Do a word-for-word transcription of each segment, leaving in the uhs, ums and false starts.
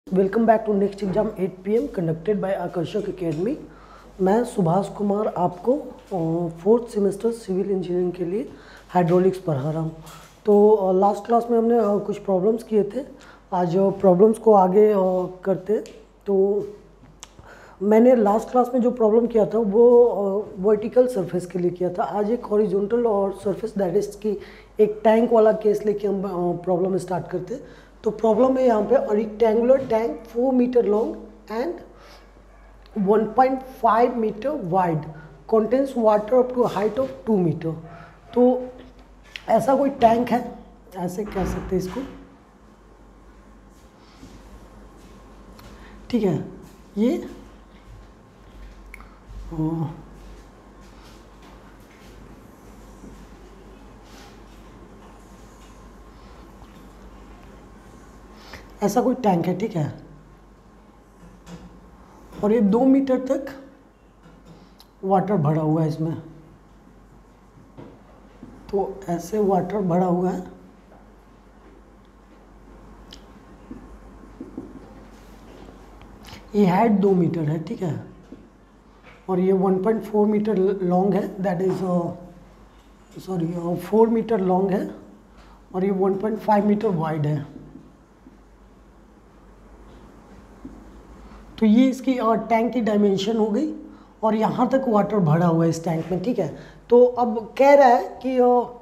Welcome back to next exam at P M conducted by Aakarshak academy. मैं सुभाष कुमार आपको fourth semester civil engineering के लिए hydraulics पढ़ा रहा हूँ। तो लास्ट क्लास में हमने uh, कुछ प्रॉब्लम्स किए थे। आज प्रॉब्लम्स को आगे uh, करते। तो मैंने लास्ट क्लास में जो प्रॉब्लम किया था वो वर्टिकल uh, सरफेस के लिए किया था। आज एक हॉरिजॉन्टल और सरफेस दैट इज की एक टैंक वाला केस लेके हम प्रॉब्लम uh, स्टार्ट करते। तो प्रॉब्लम है यहाँ पे rectangular tank four metre long and one point five metre wide contains water up to height of two metre. तो ऐसा कोई टैंक है, ऐसे कह सकते हैं इसको, ठीक है। ये ओ, ऐसा कोई टैंक है, ठीक है। और ये दो मीटर तक वाटर भरा हुआ है इसमें। तो ऐसे वाटर भरा हुआ है। ये हाइट दो मीटर है, ठीक है। और ये one point four metre long है, that is sorry four metre long है। और ये one point five metre wide है। तो ये इसकी टैंक की डायमेंशन हो गई। और यहाँ तक वाटर भरा हुआ है इस टैंक में, ठीक है। तो अब कह रहा है कि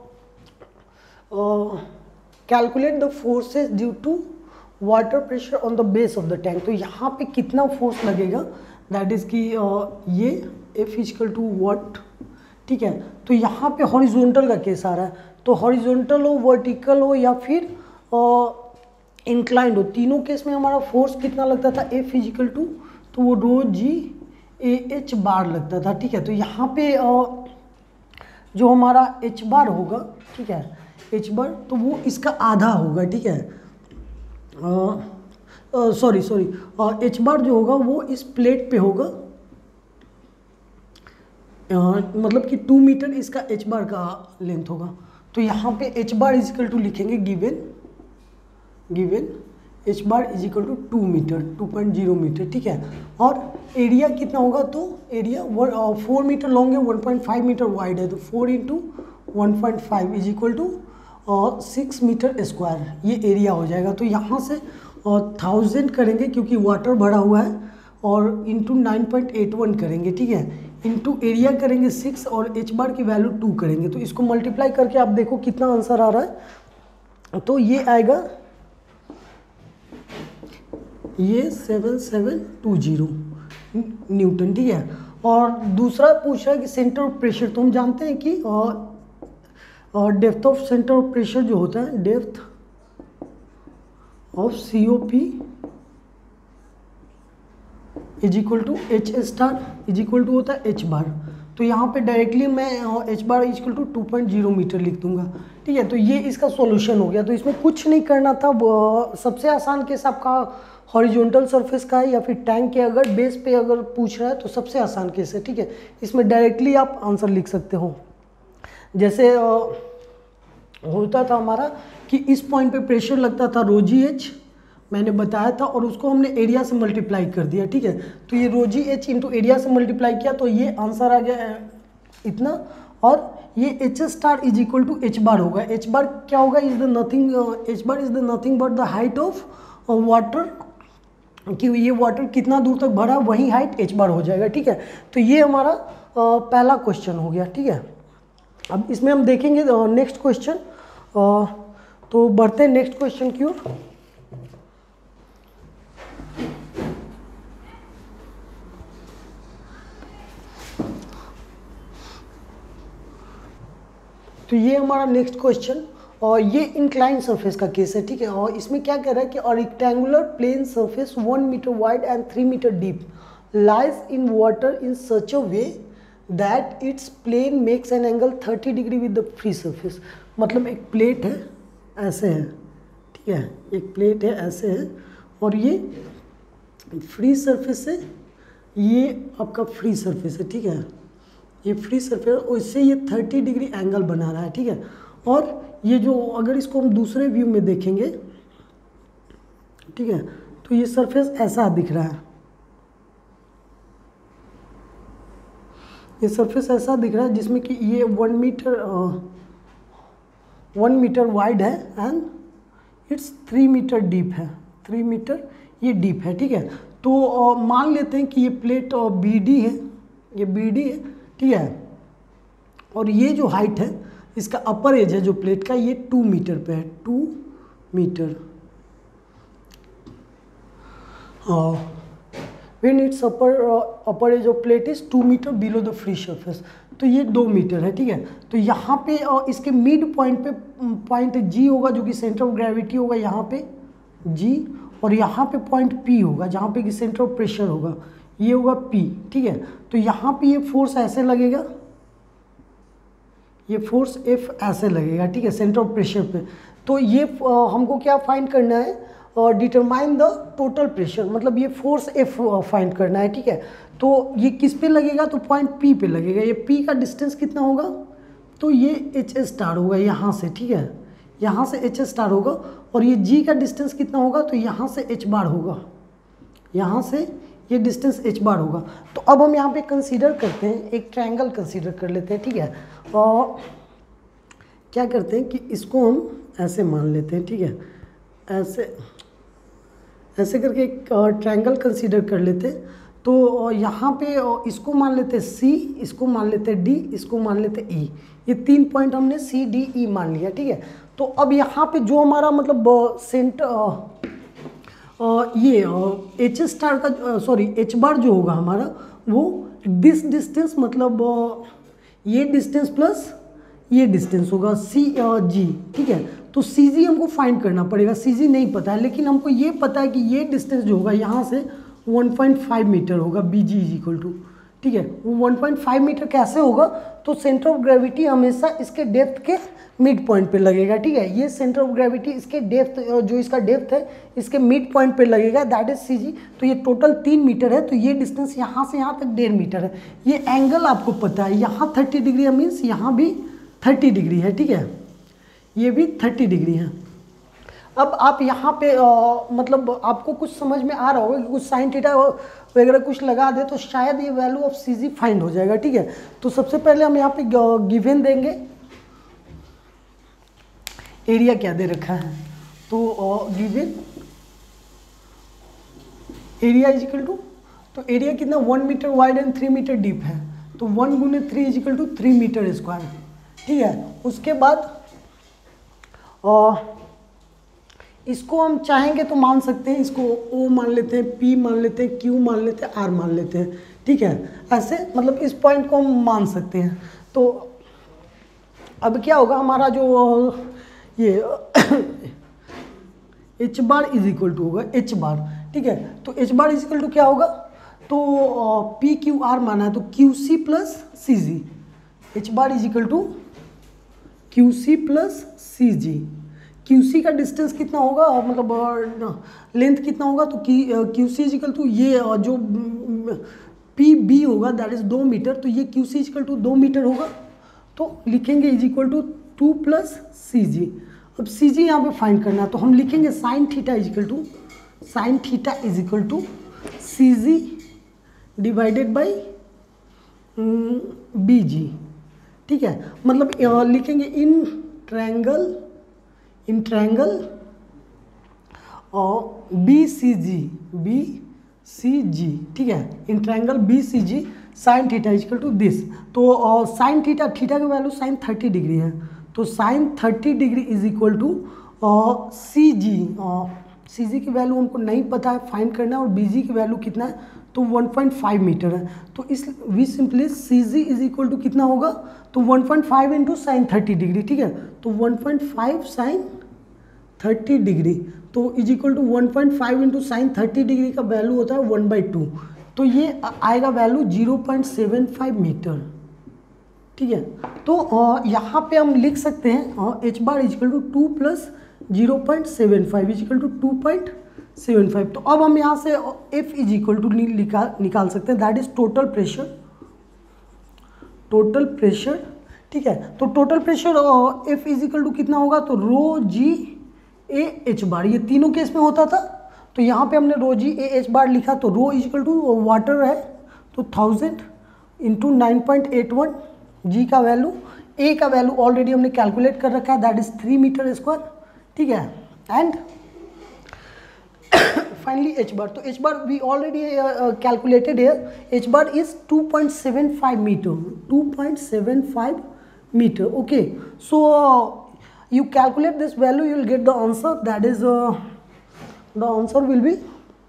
calculate the forces due to water pressure on the base of the tank. तो यहाँ पे कितना फोर्स लगेगा, दैट इज कि ये एफ इक्वल टू व्हाट, ठीक है। तो यहाँ पे हॉरिजॉन्टल का केस आ रहा है। तो हॉरिजॉन्टल हो, वर्टिकल हो या फिर इंक्लाइंड हो, तीनों केस में हमारा फोर्स कितना लगता था, ए फिजिकल टू, तो वो रो जी ए एच बार लगता था, ठीक है। तो यहाँ पे जो हमारा एच बार होगा, ठीक है, एच बार, तो वो इसका आधा होगा, ठीक है। सॉरी सॉरी एच बार जो होगा वो इस प्लेट पे होगा। uh, मतलब कि टू मीटर इसका एच बार का लेंथ होगा। तो यहाँ पे एच बार इजिकल टू लिखेंगे given given H bar is equal to two metre, two point zero metre, ठीक है। और एरिया कितना होगा, तो एरिया फोर मीटर लॉन्ग है, one point five metre wide है। तो four into one point five is equal to six metre square, ये एरिया हो जाएगा। तो यहाँ से थाउजेंड करेंगे क्योंकि वाटर भरा हुआ है, और into nine point eight one करेंगे, ठीक है। इंटू एरिया करेंगे सिक्स और एच बार की वैल्यू टू करेंगे। तो इसको मल्टीप्लाई करके आप देखो कितना आंसर आ रहा है। तो ये आएगा, ये seven seven two zero newton, ठीक है। और दूसरा पूछ रहा है कि सेंटर ऑफ प्रेशर। तो हम जानते हैं कि और depth of centre of pressure जो होता है, depth of C O P is equal to H star is equal to होता है एच बार। तो यहाँ पे डायरेक्टली मैं H bar is equal to two point zero metre लिख दूंगा, ठीक है। तो ये इसका सॉल्यूशन हो गया। तो इसमें कुछ नहीं करना था। सबसे आसान केस आपका हॉरिजॉन्टल सरफेस का है या फिर टैंक के अगर बेस पे अगर पूछ रहा है तो सबसे आसान केस है, ठीक है। इसमें डायरेक्टली आप आंसर लिख सकते हो। जैसे आ, होता था हमारा कि इस पॉइंट पे प्रेशर लगता था रोजी एच, मैंने बताया था, और उसको हमने एरिया से मल्टीप्लाई कर दिया, ठीक है। तो ये रोजी एच इंटू एरिया से मल्टीप्लाई किया तो ये आंसर आ गया इतना। और ये H star is equal to H bar होगा। एच बार क्या होगा, is the nothing H bar is the nothing but the height of water, कि ये वाटर कितना दूर तक भरा वही हाइट एच बार हो जाएगा, ठीक है। तो ये हमारा आ, पहला क्वेश्चन हो गया, ठीक है। अब इसमें हम देखेंगे नेक्स्ट क्वेश्चन। तो बढ़ते हैं नेक्स्ट क्वेश्चन की ओर। तो ये हमारा नेक्स्ट क्वेश्चन, और ये इंक्लाइन सरफेस का केस है, ठीक है। और इसमें क्या कह रहा है कि और rectangular plane surface one metre wide and three metre deep lies in water in such a way that its plane makes an angle thirty degree with the free surface. मतलब एक प्लेट है, ऐसे है, ठीक है, एक प्लेट है ऐसे है, और ये फ्री सरफेस है, ये आपका फ्री सरफेस है, ठीक है। ये फ्री सरफेस, और इससे ये थर्टी डिग्री एंगल बना रहा है, ठीक है। और ये जो अगर इसको हम दूसरे व्यू में देखेंगे, ठीक है, तो ये सरफेस ऐसा दिख रहा है, ये सरफेस ऐसा दिख रहा है जिसमें कि ये one metre one metre wide है and its three metre deep है, थ्री मीटर ये डीप है, ठीक है। तो मान लेते हैं कि ये प्लेट बी डी है, ये बी डी है, ठीक है, और ये जो हाइट है इसका अपर एज है जो प्लेट का ये टू मीटर पे है, two metre. When its upper upper edge of plate is two metre below the free surface, तो ये दो मीटर है, ठीक है। तो यहाँ पे uh, इसके मिड पॉइंट पे पॉइंट जी होगा जो कि सेंटर ऑफ ग्रेविटी होगा यहाँ पे जी, और यहाँ पे पॉइंट पी होगा जहाँ पे कि सेंटर ऑफ प्रेशर होगा, ये होगा पी, ठीक है। तो यहाँ पे ये फोर्स ऐसे लगेगा, ये फोर्स एफ ऐसे लगेगा, ठीक है, सेंटर ऑफ प्रेशर पे। तो ये uh, हमको क्या फाइंड करना है, डिटरमाइन द टोटल प्रेशर, मतलब ये फोर्स एफ फाइंड करना है, ठीक है। तो ये किस पे लगेगा, तो पॉइंट पी पे लगेगा। ये पी का डिस्टेंस कितना होगा, तो ये एच स्टार होगा यहाँ से, ठीक है, यहाँ से एच स्टार होगा, और ये जी का डिस्टेंस कितना होगा, तो यहाँ से एच बार होगा, यहाँ से ये डिस्टेंस एच बार होगा। तो अब हम यहाँ पे कंसीडर करते हैं, एक ट्रायंगल कंसीडर कर लेते हैं, ठीक है। और क्या करते हैं कि इसको हम ऐसे मान लेते हैं, ठीक है, ऐसे ऐसे करके एक ट्रायंगल कंसीडर कर लेते हैं। तो यहाँ पे इसको मान लेते हैं सी, इसको मान लेते हैं डी, इसको मान लेते हैं ई, ये तीन पॉइंट हमने सी डी ई मान लिया, ठीक है। तो अब यहाँ पे जो हमारा मतलब सेंटर ये एच स्टार का सॉरी एच बार जो होगा हमारा वो दिस डिस्टेंस, मतलब ये डिस्टेंस प्लस ये डिस्टेंस होगा सी जी, ठीक है। तो सी जी हमको फाइंड करना पड़ेगा, सी जी नहीं पता है, लेकिन हमको ये पता है कि ये डिस्टेंस जो होगा यहाँ से वन पॉइंट फाइव मीटर होगा, B G is equal to, ठीक है। वो वन पॉइंट फाइव मीटर कैसे होगा, तो सेंटर ऑफ ग्रेविटी हमेशा इसके डेप्थ के मिड पॉइंट पे लगेगा, ठीक है। ये सेंटर ऑफ ग्रेविटी इसके डेप्थ, जो इसका डेप्थ है इसके मिड पॉइंट पे लगेगा, दैट इज सी जी। तो ये टोटल तीन मीटर है, तो ये डिस्टेंस यहाँ से यहाँ तक डेढ़ मीटर है। ये एंगल आपको पता है, यहाँ थर्टी डिग्री है, मीन्स यहाँ भी थर्टी डिग्री है, ठीक है, ये भी थर्टी डिग्री है। अब आप यहाँ पे आ, मतलब आपको कुछ समझ में आ रहा होगा कि कुछ साइन थीटा वगैरह कुछ लगा दे तो शायद ये value of C G find हो जाएगा, ठीक है। तो सबसे पहले हम यहाँ पे गिवन देंगे, एरिया क्या दे रखा है, तो given area is equal to, तो एरिया कितना one metre wide and three metre deep है, तो वन गुने three is equal to three metre square, ठीक है। उसके बाद आ, इसको हम चाहेंगे तो मान सकते हैं, इसको O मान लेते हैं, P मान लेते हैं, Q मान लेते हैं, R मान लेते हैं, ठीक है। ऐसे मतलब इस पॉइंट को हम मान सकते हैं। तो अब क्या होगा हमारा जो ये H bar is equal to होगा H बार, ठीक है। तो H bar is equal to क्या होगा, तो P Q R माना है तो Q C plus C G, H bar is equal to Q C plus C G. Q C का डिस्टेंस कितना होगा, मतलब लेंथ कितना होगा, तो Q C is equal to ये जो P B होगा दैट इज दो मीटर, तो ये Q C is equal to दो मीटर होगा, तो लिखेंगे is equal to two plus C G. अब सी जी यहाँ पे फाइंड करना है, तो हम लिखेंगे sine theta is equal to sine theta is equal to C G divided by B G, ठीक है। मतलब लिखेंगे इन ट्रायंगल इन ट्रायंगल और B C G B C G, ठीक है, in triangle B C G sine theta is equal to this. तो sine theta theta का value sine thirty degree है, तो sine thirty degree is equal to C G, C G की value हमको नहीं पता है, फाइंड करना है, और बी जी की वैल्यू कितना है, तो वन पॉइंट फाइव मीटर है। तो इस we simply C G is equal to कितना होगा, तो one point five into sine thirty degree, ठीक है। तो one point five sine thirty degree, तो is equal to one point five into sine thirty degree का वैल्यू होता है वन बाई टू, तो ये आएगा value zero point seven five metre, ठीक है। तो यहाँ पे हम लिख सकते हैं H bar is equal to two plus zero point seven five is equal to two point seven five. तो अब हम यहाँ से F इज इक्वल टू निकाल निकाल सकते हैं, that is total pressure, total pressure, ठीक है। तो total pressure F is equal to कितना होगा, तो रो जी ए एच बार, ये तीनों केस में होता था, तो तो यहाँ पे हमने रो जी ए एच बार लिखा, तो rho is equal to water है तो thousand into nine point eight one, G का वैल्यू, ए का वैल्यू ऑलरेडी हमने कैलकुलेट कर रखा है, that is three metre square, ठीक है। एंड फाइनली एच बार, तो H bar we already calculated here, H bar is two point seven five metre, two point seven five meter. Okay, so uh, you calculate this value, you will get the answer, that is uh, the answer will be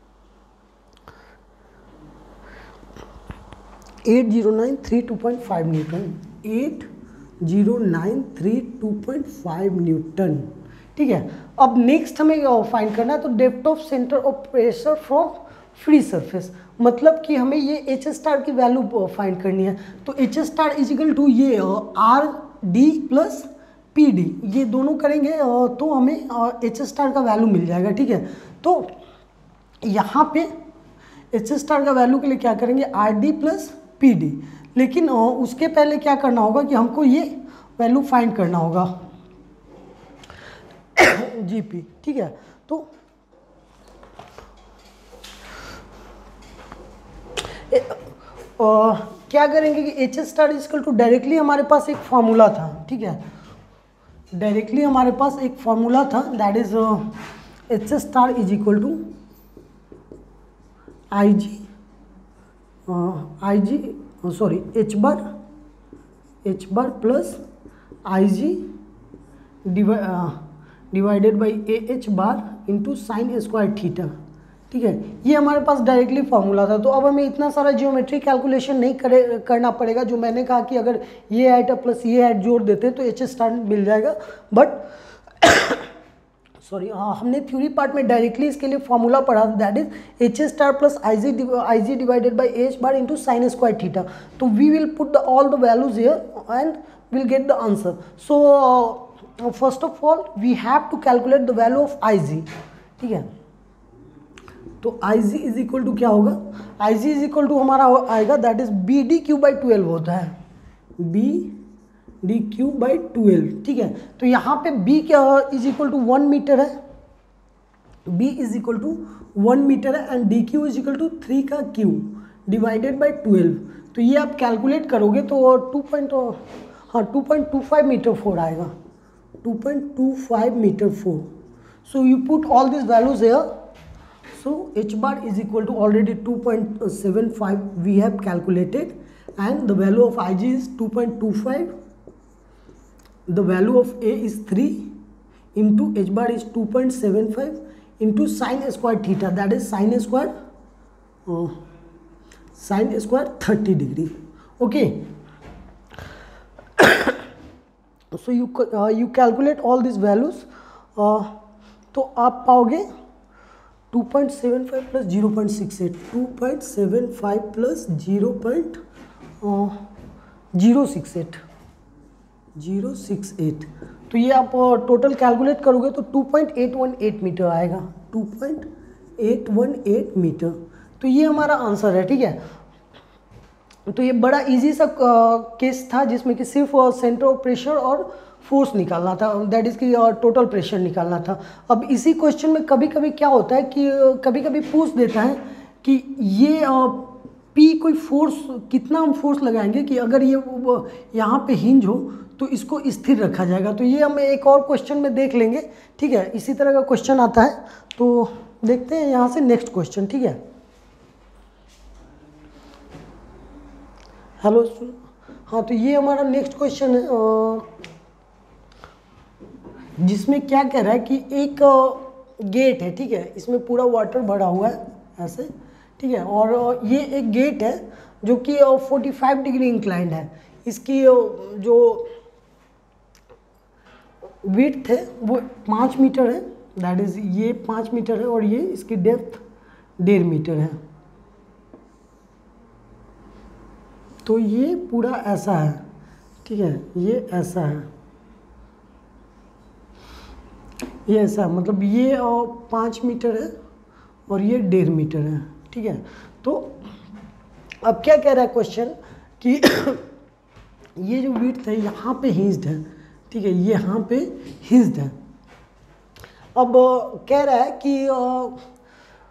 eight zero nine three two point five newton, eight zero nine three two point five newton, ठीक है। अब next हमें find करना है, तो depth of centre of pressure from free surface, मतलब कि हमें ये एच स्टार की वैल्यू फाइंड करनी है। तो H star is equal to ये R D plus P D, ये दोनों करेंगे तो हमें एच स्टार का वैल्यू मिल जाएगा, ठीक है। तो यहाँ पे एच स्टार का वैल्यू के लिए क्या करेंगे, R D plus P D, लेकिन उसके पहले क्या करना होगा कि हमको ये वैल्यू फाइंड करना होगा जी पी, ठीक है। तो ए, आ, क्या करेंगे कि H star is equal to directly हमारे पास एक फार्मूला था, ठीक है, डायरेक्टली हमारे पास एक फार्मूला था, that is H star is equal to I G I G sorry H bar H bar plus I G divided by A H bar into sine square theta, ठीक है। ये हमारे पास डायरेक्टली फार्मूला था। तो अब हमें इतना सारा जियोमेट्री कैलकुलेशन नहीं करे करना पड़ेगा, जो मैंने कहा कि अगर ये हाइट प्लस ये हाइट जोड़ देते तो एच स्टार मिल जाएगा, बट सॉरी हाँ हमने थ्योरी पार्ट में डायरेक्टली इसके लिए फार्मूला पढ़ा, that is H star plus I G I G divided by H bar into sine square theta. तो we will put the all the values here and will get the answer. So first of all we have to calculate the value of I G, ठीक है। तो I G is equal to क्या होगा, I G is equal to हमारा आएगा that is B D cube by twelve होता है, B D cube by twelve, ठीक है। तो यहाँ पे बी क्या is equal to one metre है, B is equal to one metre है, and D cube is equal to three का क्यू डिवाइडेड बाई ट्वेल्व। तो ये आप कैलकुलेट करोगे तो टू पॉइंट हाँ two point two five metre four आएगा, two point two five metre four. So you put all this values here. So h bar is equal to already two point seven five we have calculated, and the value of I G is two point two five, the value of A is three into h bar is two point seven five into sine square theta, that is sine square uh, sine square thirty degree, okay. So you uh, you calculate all these values, uh, तो आप पाओगे two point seven five plus zero point six eight, two point seven five plus zero point zero six eight, zero six eight. तो ये आप total calculate करोगे तो two point eight one eight metre आएगा, two point eight one eight metre. तो ये हमारा answer है, ठीक है। तो ये बड़ा इजी सा केस था जिसमें कि सिर्फ सेंटर ऑफ प्रेशर और फोर्स निकालना था, दैट इज़ की टोटल प्रेशर निकालना था। अब इसी क्वेश्चन में कभी कभी क्या होता है कि कभी कभी पूछ देता है कि ये पी कोई फोर्स कितना हम फोर्स लगाएंगे कि अगर ये यहाँ पे हिंज हो तो इसको स्थिर रखा जाएगा। तो ये हम एक और क्वेश्चन में देख लेंगे, ठीक है। इसी तरह का क्वेश्चन आता है, तो देखते हैं यहाँ से नेक्स्ट क्वेश्चन, ठीक है। हेलो हाँ, तो ये हमारा नेक्स्ट क्वेश्चन है जिसमें क्या कह रहा है कि एक गेट है, ठीक है, इसमें पूरा वाटर भरा हुआ है ऐसे, ठीक है, और ये एक गेट है जो कि फोर्टी फाइव डिग्री इंक्लाइंड है। इसकी जो विड्थ है वो पाँच मीटर है, दैट इज़ ये पाँच मीटर है, और ये इसकी डेप्थ डेढ़ मीटर है। तो ये पूरा ऐसा है, ठीक है, ये ऐसा है, ये ऐसा मतलब ये पाँच मीटर है और ये डेढ़ मीटर है, ठीक है। तो अब क्या कह रहा है क्वेश्चन कि ये जो विड्थ है यहाँ पे हिंज्ड है, ठीक है, ये यहाँ पे हिंज्ड है। अब कह रहा है कि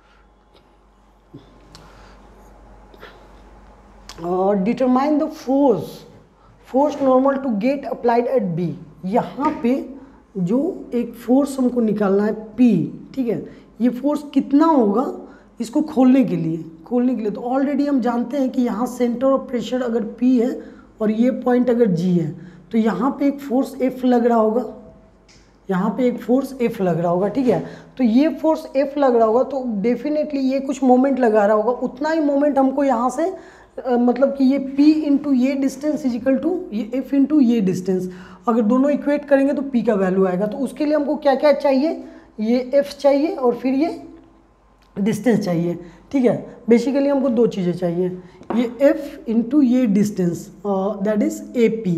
determine the force force normal to get applied at B. यहाँ पे जो एक फोर्स हमको निकालना है पी, ठीक है, ये फोर्स कितना होगा इसको खोलने के लिए खोलने के लिए तो ऑलरेडी हम जानते हैं कि यहाँ सेंटर ऑफ प्रेशर अगर पी है और ये पॉइंट अगर जी है तो यहाँ पे एक फोर्स एफ लग रहा होगा, यहाँ पे एक फोर्स एफ लग रहा होगा, ठीक है। तो ये फोर्स एफ लग रहा होगा तो डेफिनेटली ये कुछ मोमेंट लगा रहा होगा, उतना ही मोमेंट हमको यहाँ से आ, मतलब कि ये P इंटू ये डिस्टेंस इजिकल टू ये F इंटू ये डिस्टेंस, अगर दोनों इक्वेट करेंगे तो P का वैल्यू आएगा। तो उसके लिए हमको क्या क्या चाहिए, ये F चाहिए और फिर ये डिस्टेंस चाहिए, ठीक है। बेसिकली हमको दो चीज़ें चाहिए, ये F इंटू ये distance that is A P.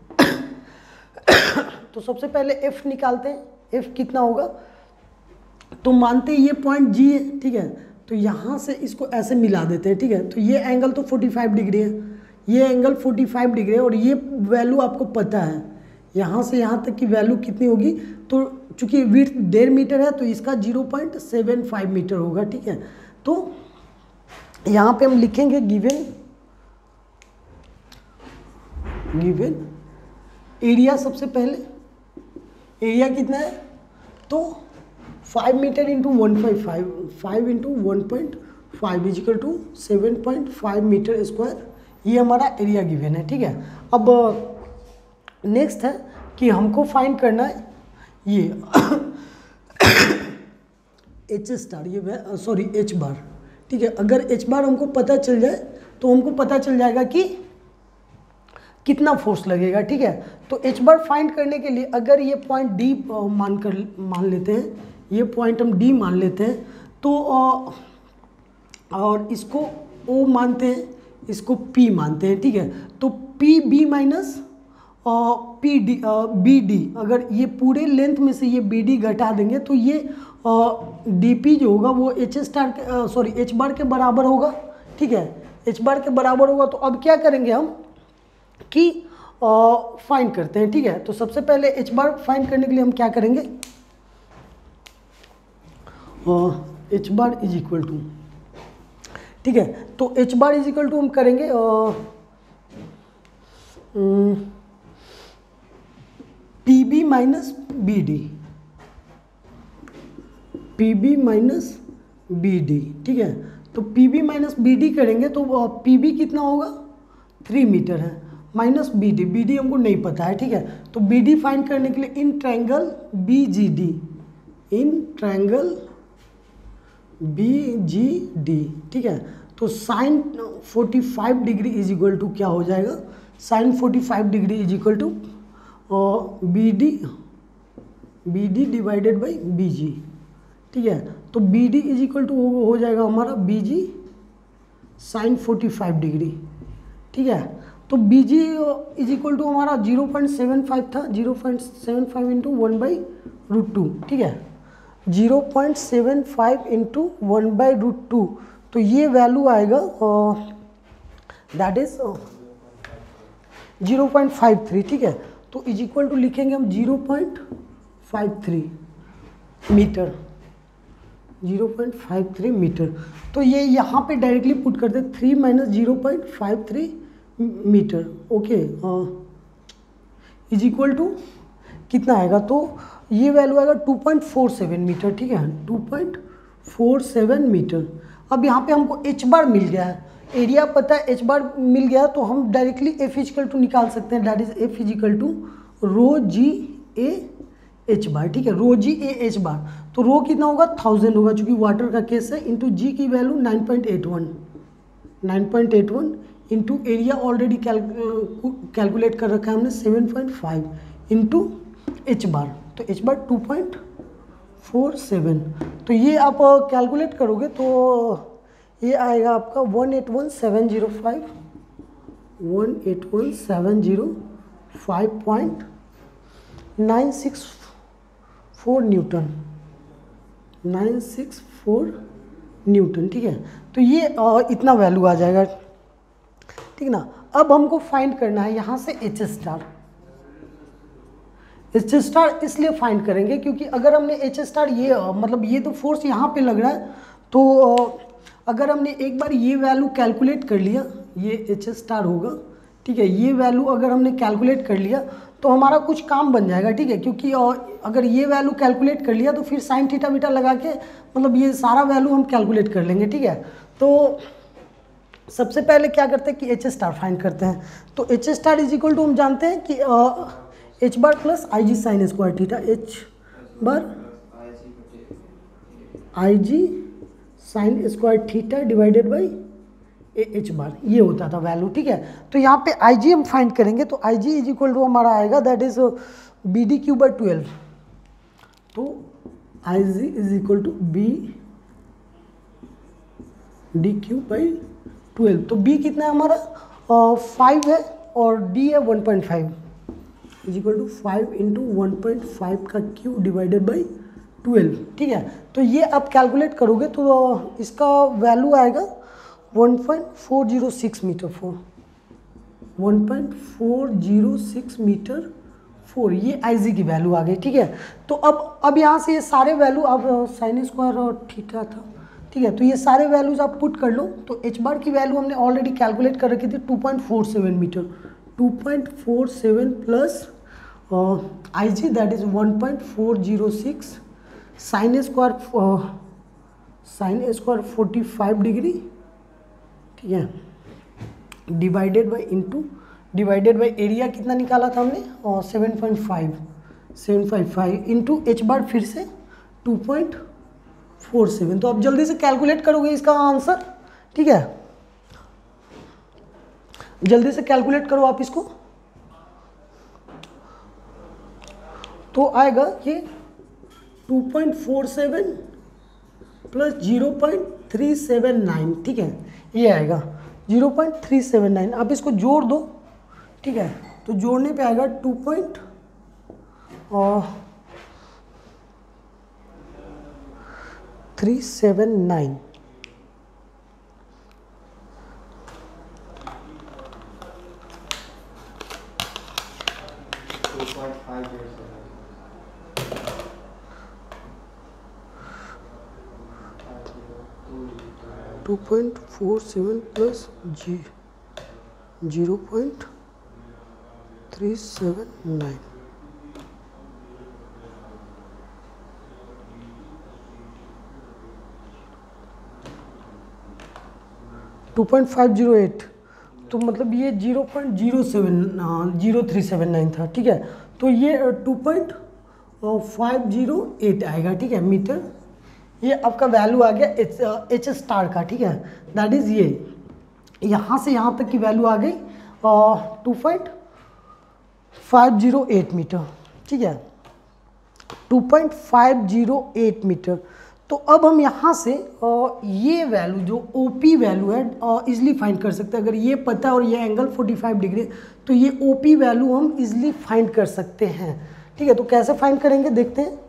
तो सबसे पहले F निकालते हैं, F कितना होगा, तो मानते हैं ये पॉइंट G है, ठीक है, तो यहाँ से इसको ऐसे मिला देते हैं, ठीक है। तो ये एंगल तो पैंतालीस डिग्री है, ये एंगल पैंतालीस डिग्री है और ये वैल्यू आपको पता है, यहाँ से यहाँ तक की वैल्यू कितनी होगी, तो चूँकि विड्थ डेढ़ मीटर है तो इसका zero point seven five metre होगा, ठीक है। तो यहाँ पे हम लिखेंगे गिवन गिवन एरिया, सबसे पहले एरिया कितना है, तो five metre into one point five five into one point five equal to seven point five metre square, ये हमारा एरिया गिवन है, ठीक है। अब नेक्स्ट है कि हमको फाइंड करना है ये एच स्टार, ये सॉरी एच बार, ठीक है। अगर एच बार हमको पता चल जाए तो हमको पता चल जाएगा कि कितना फोर्स लगेगा, ठीक है। तो एच बार फाइंड करने के लिए अगर ये पॉइंट डी मान कर मान लेते हैं, ये पॉइंट हम डी मान लेते हैं, तो और इसको ओ मानते हैं, इसको पी मानते हैं, ठीक है। तो P B minus P D B D, अगर ये पूरे लेंथ में से ये बी डी घटा देंगे तो ये डी पी जो होगा वो एच स्टार के सॉरी एच बार के बराबर होगा, ठीक है, एच बार के बराबर होगा। तो अब क्या करेंगे हम कि फाइंड करते हैं, ठीक है। तो सबसे पहले एच बार फाइंड करने के लिए हम क्या करेंगे, H bar is equal to, ठीक है, तो H bar is equal to हम करेंगे P B minus B D, P B minus B D, ठीक है। तो P B minus B D करेंगे तो पी बी कितना होगा, थ्री मीटर है, minus B D, B D हमको नहीं पता है, ठीक है। तो बी डी फाइंड करने के लिए in triangle B G D, in triangle B G D, ठीक है। तो sine forty five degree is equal to क्या हो जाएगा, sine forty five degree is equal to B D B D divided by B G, ठीक है। तो B D is equal to हो जाएगा हमारा B G sine forty five degree, ठीक है। तो B G is equal to हमारा जीरो पॉइंट सेवन फाइव था, zero point seven five into one by root two, ठीक है, zero point seven five into one by root two, तो ये value आएगा that is zero point five three, ठीक है। तो इज इक्वल टू लिखेंगे हम zero point five three metre, zero point five three metre. तो ये यहाँ पे डायरेक्टली पुट कर दे, three minus zero point five three metre, okay, is equal to कितना आएगा, तो ये वैल्यू आएगा two point four seven metre, ठीक है, two point four seven metre. अब यहाँ पे हमको एच बार मिल गया है, एरिया पता है, एच बार मिल गया, तो हम डायरेक्टली एफ इजिकल टू निकाल सकते हैं, that is F is equal to rho G A H bar, ठीक है, रो जी ए एच बार। तो रो कितना होगा, थाउजेंड होगा चूँकि वाटर का केस है, इंटू जी की value nine point eight one nine point eight one into area already calculate कर रखा है हमने seven point five into H bar, तो H bar two point four seven. तो ये आप कैलकुलेट करोगे तो ये आएगा आपका one eight one seven zero five one eight one seven zero five point nine six four newton nine six four newton, ठीक है। तो ये आ, इतना वैल्यू आ जाएगा, ठीक ना। अब हमको फाइंड करना है यहाँ से एच स्टार, एच स्टार इसलिए फाइंड करेंगे क्योंकि अगर हमने एच स्टार ये मतलब ये तो फोर्स यहाँ पे लग रहा है, तो अगर हमने एक बार ये वैल्यू कैलकुलेट कर लिया, ये एच स्टार होगा, ठीक है, ये वैल्यू अगर हमने कैलकुलेट कर लिया तो हमारा कुछ काम बन जाएगा, ठीक है, क्योंकि अगर ये वैल्यू कैलकुलेट कर लिया तो फिर साइन थीटा बीटा लगा के मतलब ये सारा वैल्यू हम कैलकुलेट कर लेंगे, ठीक है। तो सबसे पहले क्या करते हैं कि एच स्टार फाइंड करते हैं। तो H star is equal to हम जानते हैं कि H bar plus I G sine square theta, H bar I G sine square theta divided by H bar, ये होता था वैल्यू, ठीक है। तो यहाँ पे आई जी हम फाइंड करेंगे, तो I G is equal to हमारा आएगा that is B D cube by twelve. तो I G is equal to B D cube by twelve. तो बी कितना है हमारा फाइव है और डी है one point five, is equal to five into one point five का cube divided by twelve, ठीक है। तो ये आप कैलकुलेट करोगे तो इसका वैल्यू आएगा one point four zero six metre four, one point four zero six metre four, ये आई जी की वैल्यू आ गई, ठीक है। तो अब अब यहाँ से ये सारे वैल्यू अब साइन स्क्वायर और थीटा था, ठीक है, तो ये सारे वैल्यूज आप पुट कर लो। तो एच बार की वैल्यू हमने ऑलरेडी कैलकुलेट कर रखी थी two point four seven metre, two point four seven plus I G that is one point four zero six sine square sine square forty five degree, ठीक है, divided by into divided by area कितना निकाला था हमने और seven point five seven point five into H bar फिर से to point four seven. तो आप जल्दी से कैलकुलेट करोगे इसका आंसर, ठीक है, जल्दी से कैलकुलेट करो आप इसको। तो आएगा ये two point four seven plus zero point three seven nine, ठीक है, ये आएगा zero point three seven nine. आप इसको जोड़ दो, ठीक है, तो जोड़ने पे आएगा two point three seven nine, two point four seven plus G zero point three seven nine, two point five zero eight, तो मतलब ये zero point zero seven zero three seven nine था, ठीक है। तो ये two point five zero eight आएगा, ठीक है, मीटर। ये आपका वैल्यू आ गया एच एच स्टार का, ठीक है, दैट इज़ ये यहाँ से यहाँ तक की वैल्यू आ गई two point five zero eight metre, ठीक है, two point five zero eight metre. तो अब हम यहाँ से आ, ये वैल्यू जो ओ पी वैल्यू है इजली फाइंड कर सकते हैं। अगर ये पता है और ये एंगल फोर्टी फाइव डिग्री तो ये ओ पी वैल्यू हम इजली फाइंड कर सकते हैं, ठीक है। तो कैसे फाइंड करेंगे देखते हैं।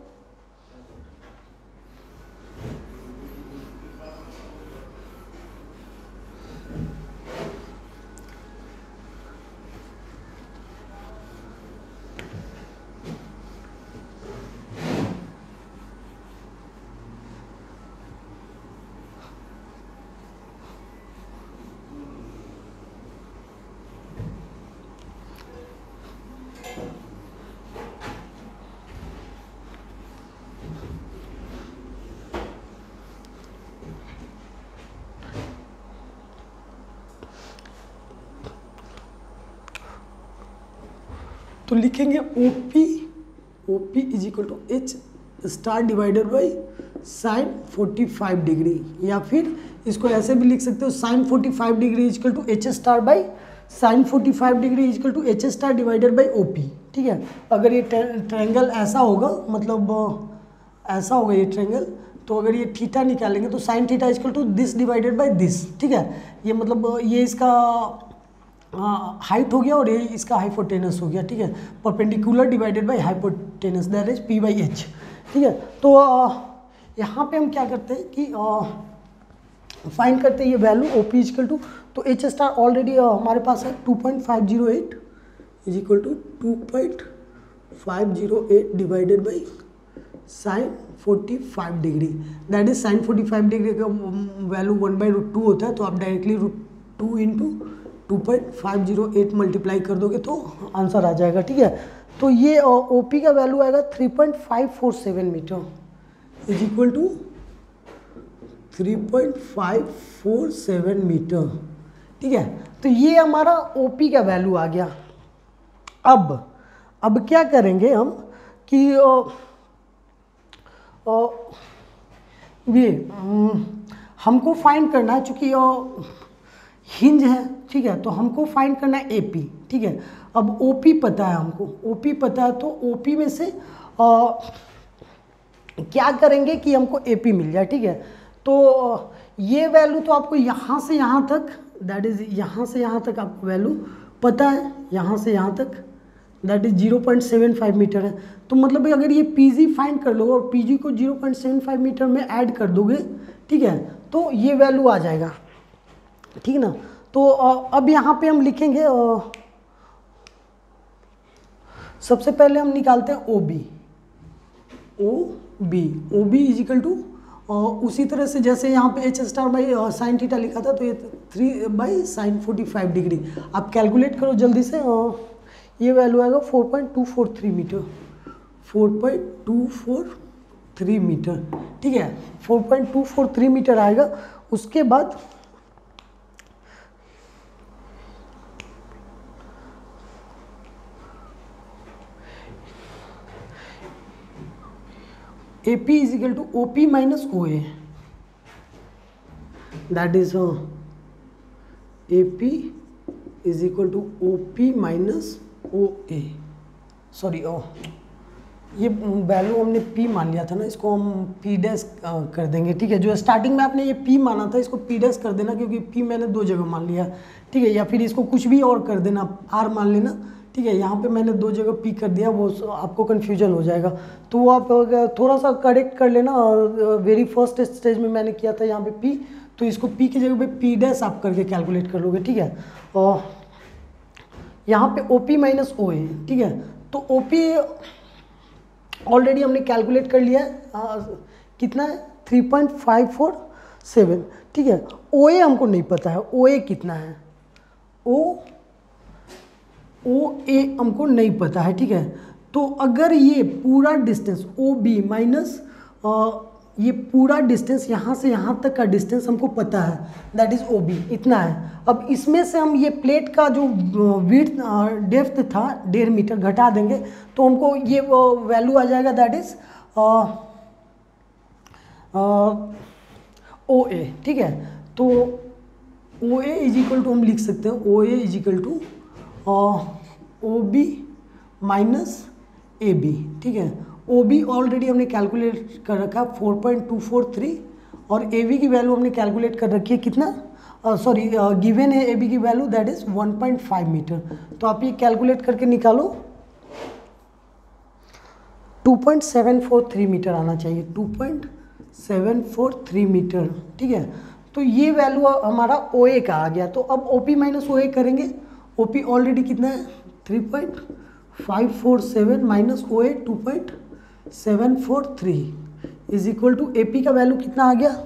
तो लिखेंगे O P O P is equal to H star divided by sine forty five degree, या फिर इसको ऐसे भी लिख सकते हो sine forty five degree is equal to H star by sine forty five degree is equal to H star divided by O P, ठीक है। अगर ये ट्रायंगल ऐसा होगा, मतलब ऐसा होगा ये ट्रायंगल, तो अगर ये थीटा निकालेंगे तो sine theta is equal to this divided by this, ठीक है। ये मतलब ये इसका हाइट हो गया और ये इसका हाइपोटेनस हो गया, ठीक है, perpendicular divided by hypotenuse that is P by H, ठीक है। तो यहाँ पे हम क्या करते हैं कि फाइंड करते हैं ये value O P equal to, तो एच स्टार ऑलरेडी हमारे पास है two point five zero eight is equal to two point five zero eight divided by sine forty five degree, that is sine forty five degree का value one by root two होता है, तो आप directly root two into two point five zero eight multiply कर दोगे तो answer आ जाएगा। ठीक है, तो ये ओ पी का वैल्यू आएगा three point five four seven metre is equal to three point five four seven metre. ठीक है, तो ये हमारा ओ पी का वैल्यू आ गया। अब अब क्या करेंगे हम कि ओ, ओ, ये हमको फाइंड करना है, चूँकि हिंज है, ठीक है, तो हमको फाइंड करना है ए पी। ठीक है, अब ओ पी पता है हमको, ओ पी पता है, तो ओ पी में से आ, क्या करेंगे कि हमको ए पी मिल जाए। ठीक है, तो ये वैल्यू तो आपको यहाँ से यहाँ तक, दैट इज़ यहाँ से यहाँ तक आपको वैल्यू पता है, यहाँ से यहाँ तक that is zero point seven five metre है। तो मतलब अगर ये पीजी फाइंड कर लोगे और पीजी को zero point seven five metre में ऐड कर दोगे, ठीक है, तो ये वैल्यू आ जाएगा। ठीक ना, तो अब यहाँ पे हम लिखेंगे, सबसे पहले हम निकालते हैं O B, O B O B is equal to, उसी तरह से जैसे यहाँ पे H star by sine theta लिखा था, तो ये three by sine forty five degree. आप कैलकुलेट करो जल्दी से, ये वैल्यू आएगा four point two four three metre, four point two four three metre. ठीक है, four point two four three metre आएगा। उसके बाद A P is equal to O P minus O A, that is A P is equal to O P minus O A, sorry O ये value हमने p मान लिया था ना, इसको हम p डैश कर देंगे। ठीक है, जो स्टार्टिंग में आपने ये p माना था, इसको p डैश कर देना, क्योंकि p मैंने दो जगह मान लिया। ठीक है, या फिर इसको कुछ भी और कर देना, r मान लेना। ठीक है, यहाँ पे मैंने दो जगह p कर दिया, वो आपको कन्फ्यूजन हो जाएगा, तो वो आप थोड़ा सा करेक्ट कर लेना। वेरी फर्स्ट स्टेज में मैंने किया था यहाँ पे p, तो इसको p की जगह पे p डैश आप करके कैलकुलेट कर लोगे। ठीक है, और यहाँ पे ओ पी माइनस ओ ए। ठीक है, तो ओ पी ऑलरेडी हमने कैलकुलेट कर लिया है, आ, कितना है three point five four seven. ठीक है, ओ ए हमको नहीं पता है, ओ ए कितना है, ओ ओ ए हमको नहीं पता है। ठीक है, तो अगर ये पूरा डिस्टेंस ओ बी माइनस ये पूरा डिस्टेंस यहाँ से यहाँ तक का डिस्टेंस हमको पता है, दैट इज़ ओ बी, इतना है। अब इसमें से हम ये प्लेट का जो विड्थ डेप्थ था डेढ़ मीटर घटा देंगे, तो हमको ये वैल्यू आ जाएगा, दैट इज़ ओ ए। ठीक है, तो O A is equal to हम लिख सकते हैं, O A is equal to O B minus A B. ठीक है, ओ बी ऑलरेडी हमने कैलकुलेट कर रखा है four point two four three, और ए बी की वैल्यू हमने कैलकुलेट कर रखी है कितना, सॉरी गिवन है ए बी की value, that is one point five metre. तो आप ये कैलकुलेट करके निकालो, two point seven four three metre आना चाहिए, two point seven four three metre. ठीक है, तो ये वैल्यू हमारा ओ ए का आ गया। तो अब ओ पी माइनस ओ ए करेंगे, ओ पी ऑलरेडी कितना है three point five four seven minus O A two point seven four three is equal to A P का वैल्यू कितना आ गया,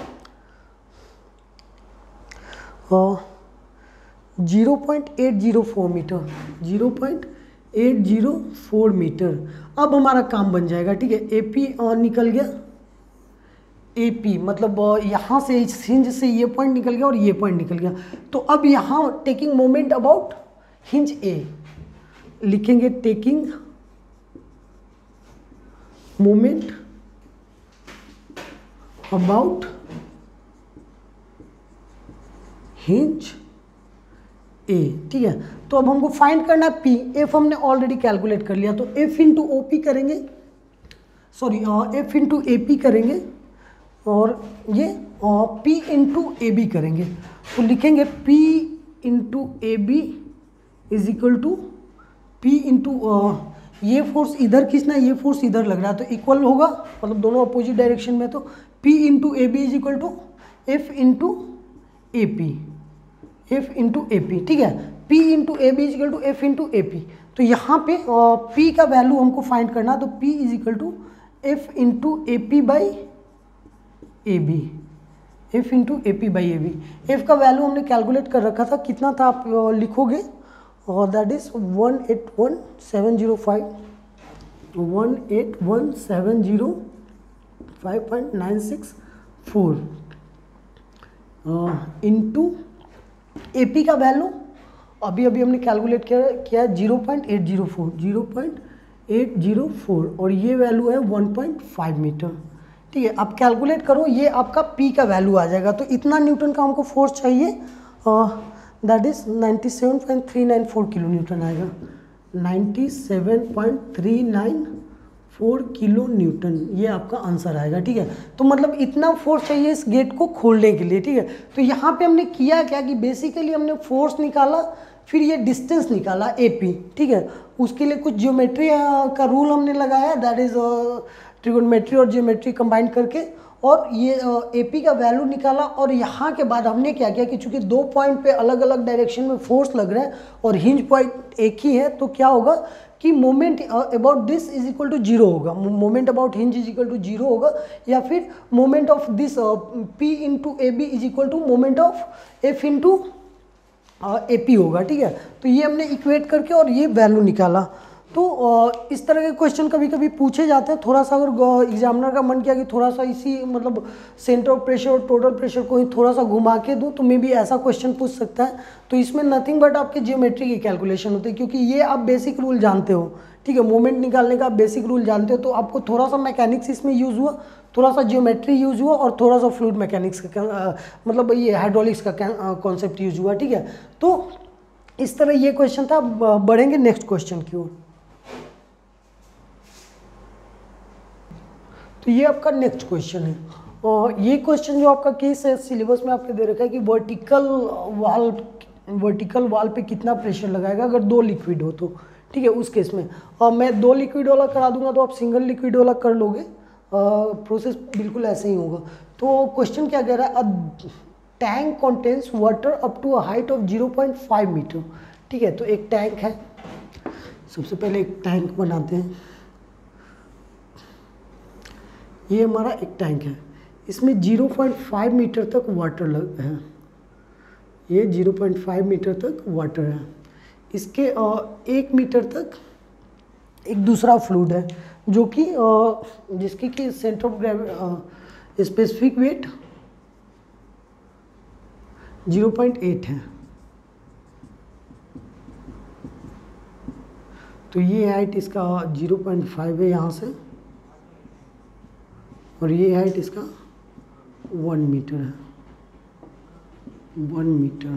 zero point eight zero four metre, zero point eight zero four metre. अब हमारा काम बन जाएगा। ठीक है, ए पी निकल गया, ए पी मतलब यहाँ से इस हिंज से ये पॉइंट निकल गया और ये पॉइंट निकल गया। तो अब यहाँ taking moment about hinge A लिखेंगे, taking moment about hinge A. ठीक है, तो अब हमको फाइंड करना है पी, एफ हमने ऑलरेडी कैलकुलेट कर लिया, तो एफ इंटू ओ पी करेंगे, sorry F into A P करेंगे, और ये पी इंटू ए बी करेंगे। तो लिखेंगे P into A B is equal to P into, ये फोर्स इधर खींचना है, ये फोर्स इधर लग रहा है, तो इक्वल होगा, मतलब दोनों अपोजिट डायरेक्शन में। तो P into A B is equal to F into A P, F into A P. ठीक है, P into A B is equal to F into A P. तो यहाँ पे पी का वैल्यू हमको फाइंड करना, तो P is equal to F into A P by A B, F into A P by A B. F का value हमने calculate कर रखा था, कितना था आप लिखोगे, और that is one eight one seven zero five one eight one seven zero five point nine six four into A P का वैल्यू अभी अभी हमने कैलकुलेट किया किया zero point eight zero four zero point eight zero four और ये value है one point five metre. ठीक है, अब कैलकुलेट करो, ये आपका P का वैल्यू आ जाएगा। तो इतना न्यूटन का हमको फोर्स चाहिए, that is ninety seven point three nine four kilo newton आएगा, ninety seven point three nine four kilo newton, ये आपका आंसर आएगा। ठीक है, तो मतलब इतना फोर्स चाहिए इस गेट को खोलने के लिए। ठीक है, तो यहाँ पे हमने किया क्या कि बेसिकली हमने फोर्स निकाला, फिर ये डिस्टेंस निकाला ए पी। ठीक है, उसके लिए कुछ ज्योमेट्री का रूल हमने लगाया, दैट इज ट्रिगोनोमेट्री और ज्योमेट्री कंबाइन करके, और ये ए पी का वैल्यू निकाला। और यहाँ के बाद हमने क्या किया कि चूंकि दो पॉइंट पे अलग अलग डायरेक्शन में फोर्स लग रहे हैं और हिंज पॉइंट एक ही है, तो क्या होगा कि moment about this is equal to zero होगा, moment about hinge is equal to zero होगा, या फिर moment of this P into A B is equal to moment of F into A P होगा। ठीक है, तो ये हमने इक्वेट करके और ये वैल्यू निकाला। तो uh, इस तरह के क्वेश्चन कभी कभी पूछे जाते हैं। थोड़ा सा अगर एग्जामिनर का मन किया कि थोड़ा सा इसी मतलब सेंटर ऑफ प्रेशर और टोटल प्रेशर को ही थोड़ा सा घुमा के दूँ, तो मे भी ऐसा क्वेश्चन पूछ सकता है। तो इसमें नथिंग बट आपके जियोमेट्री की कैलकुलेशन होती है, क्योंकि ये आप बेसिक रूल जानते हो। ठीक है, मोमेंट निकालने का आप बेसिक रूल जानते हो, तो आपको थोड़ा सा मैकेनिक्स इसमें यूज़ हुआ, थोड़ा सा जियोमेट्री यूज़ हुआ, और थोड़ा सा फ्लूइड मैकेनिक्स का आ, मतलब ये हाइड्रोलिक्स का कॉन्सेप्ट यूज़ हुआ। ठीक है, तो इस तरह ये क्वेश्चन था। बढ़ेंगे नेक्स्ट क्वेश्चन की ओर। तो ये आपका नेक्स्ट क्वेश्चन है, और ये क्वेश्चन जो आपका केस है सिलेबस में आपके दे रखा है कि वर्टिकल वाल वर्टिकल वाल पे कितना प्रेशर लगाएगा अगर दो लिक्विड हो तो। ठीक है, उस केस में और मैं दो लिक्विड वाला करा दूंगा, तो आप सिंगल लिक्विड वाला कर लोगे, प्रोसेस बिल्कुल ऐसे ही होगा। तो क्वेश्चन क्या कह रहा है, a tank contains water up to a height of zero point five metre. ठीक है, तो एक टैंक है, सबसे पहले एक टैंक बनाते हैं। ये हमारा एक टैंक है, इसमें जीरो पॉइंट फाइव मीटर तक वाटर लग है, ये जीरो पॉइंट फाइव मीटर तक वाटर है। इसके एक मीटर तक एक दूसरा फ्लूइड है, जो कि जिसकी कि centre of gravity specific weight zero point eight है। तो ये हाइट इसका जीरो पॉइंट फाइव है यहाँ से, और ये हाइट इसका वन मीटर है, वन मीटर।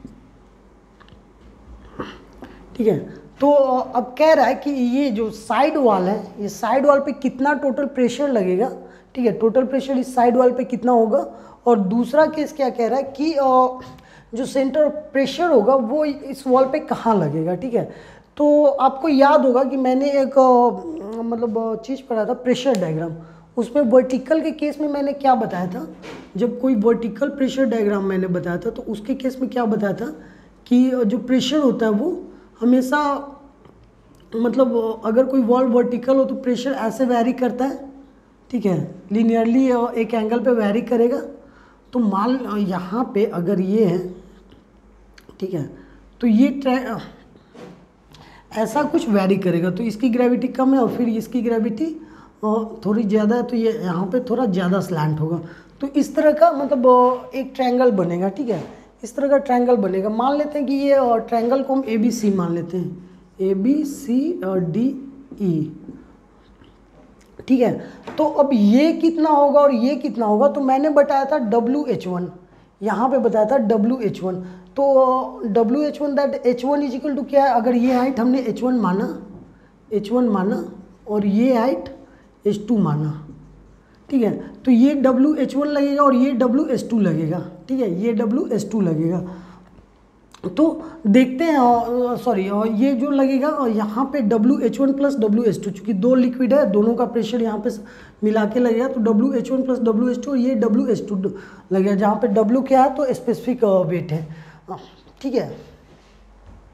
ठीक है, तो अब कह रहा है कि ये जो साइड वॉल है, ये साइड वॉल पे कितना टोटल प्रेशर लगेगा। ठीक है, टोटल प्रेशर इस साइड वॉल पे कितना होगा, और दूसरा केस क्या कह रहा है कि जो सेंटर प्रेशर होगा वो इस वॉल पे कहाँ लगेगा। ठीक है, तो आपको याद होगा कि मैंने एक मतलब चीज़ पढ़ा था, प्रेशर डायग्राम। उसमें वर्टिकल के केस में मैंने क्या बताया था, जब कोई वर्टिकल प्रेशर डायग्राम मैंने बताया था, तो उसके केस में क्या बताया था कि जो प्रेशर होता है वो हमेशा मतलब अगर कोई वॉल वर्टिकल हो तो प्रेशर ऐसे वैरी करता है। ठीक है, लीनियरली एक एंगल पे वैरी करेगा। तो मान यहाँ पे अगर ये है, ठीक है, तो ये ऐसा कुछ वैरी करेगा, तो इसकी ग्रेविटी कम है और फिर इसकी ग्रेविटी थोड़ी ज़्यादा है, तो ये यहाँ पे थोड़ा ज़्यादा स्लैंट होगा। तो इस तरह का मतलब एक ट्रायंगल बनेगा। ठीक है, इस तरह का ट्रायंगल बनेगा। मान लेते हैं कि ये ट्रायंगल को हम ए बी सी मान लेते हैं, A B C D E. ठीक है, तो अब ये कितना होगा और ये कितना होगा, तो मैंने बताया था डब्ल्यू एच वन, यहाँ पे बताया था डब्ल्यू एच वन। तो W H one that H one is equal to क्या है, अगर ये हाइट हमने एच वन माना एच वन माना और ये हाइट एच टू माना। ठीक है, तो ये डब्ल्यू एच वन लगेगा और ये डब्ल्यू एच टू लगेगा। ठीक है, ये डब्ल्यू एच टू लगेगा। तो देखते हैं, सॉरी ये जो लगेगा यहाँ पे W H one plus W H two, चूँकि दो लिक्विड है, दोनों का प्रेशर यहाँ पे मिला के लगेगा, तो W H one plus W H two और ये डब्ल्यू एच टू लगेगा, जहाँ पे डब्ल्यू क्या है तो स्पेसिफिक वेट है। ठीक है,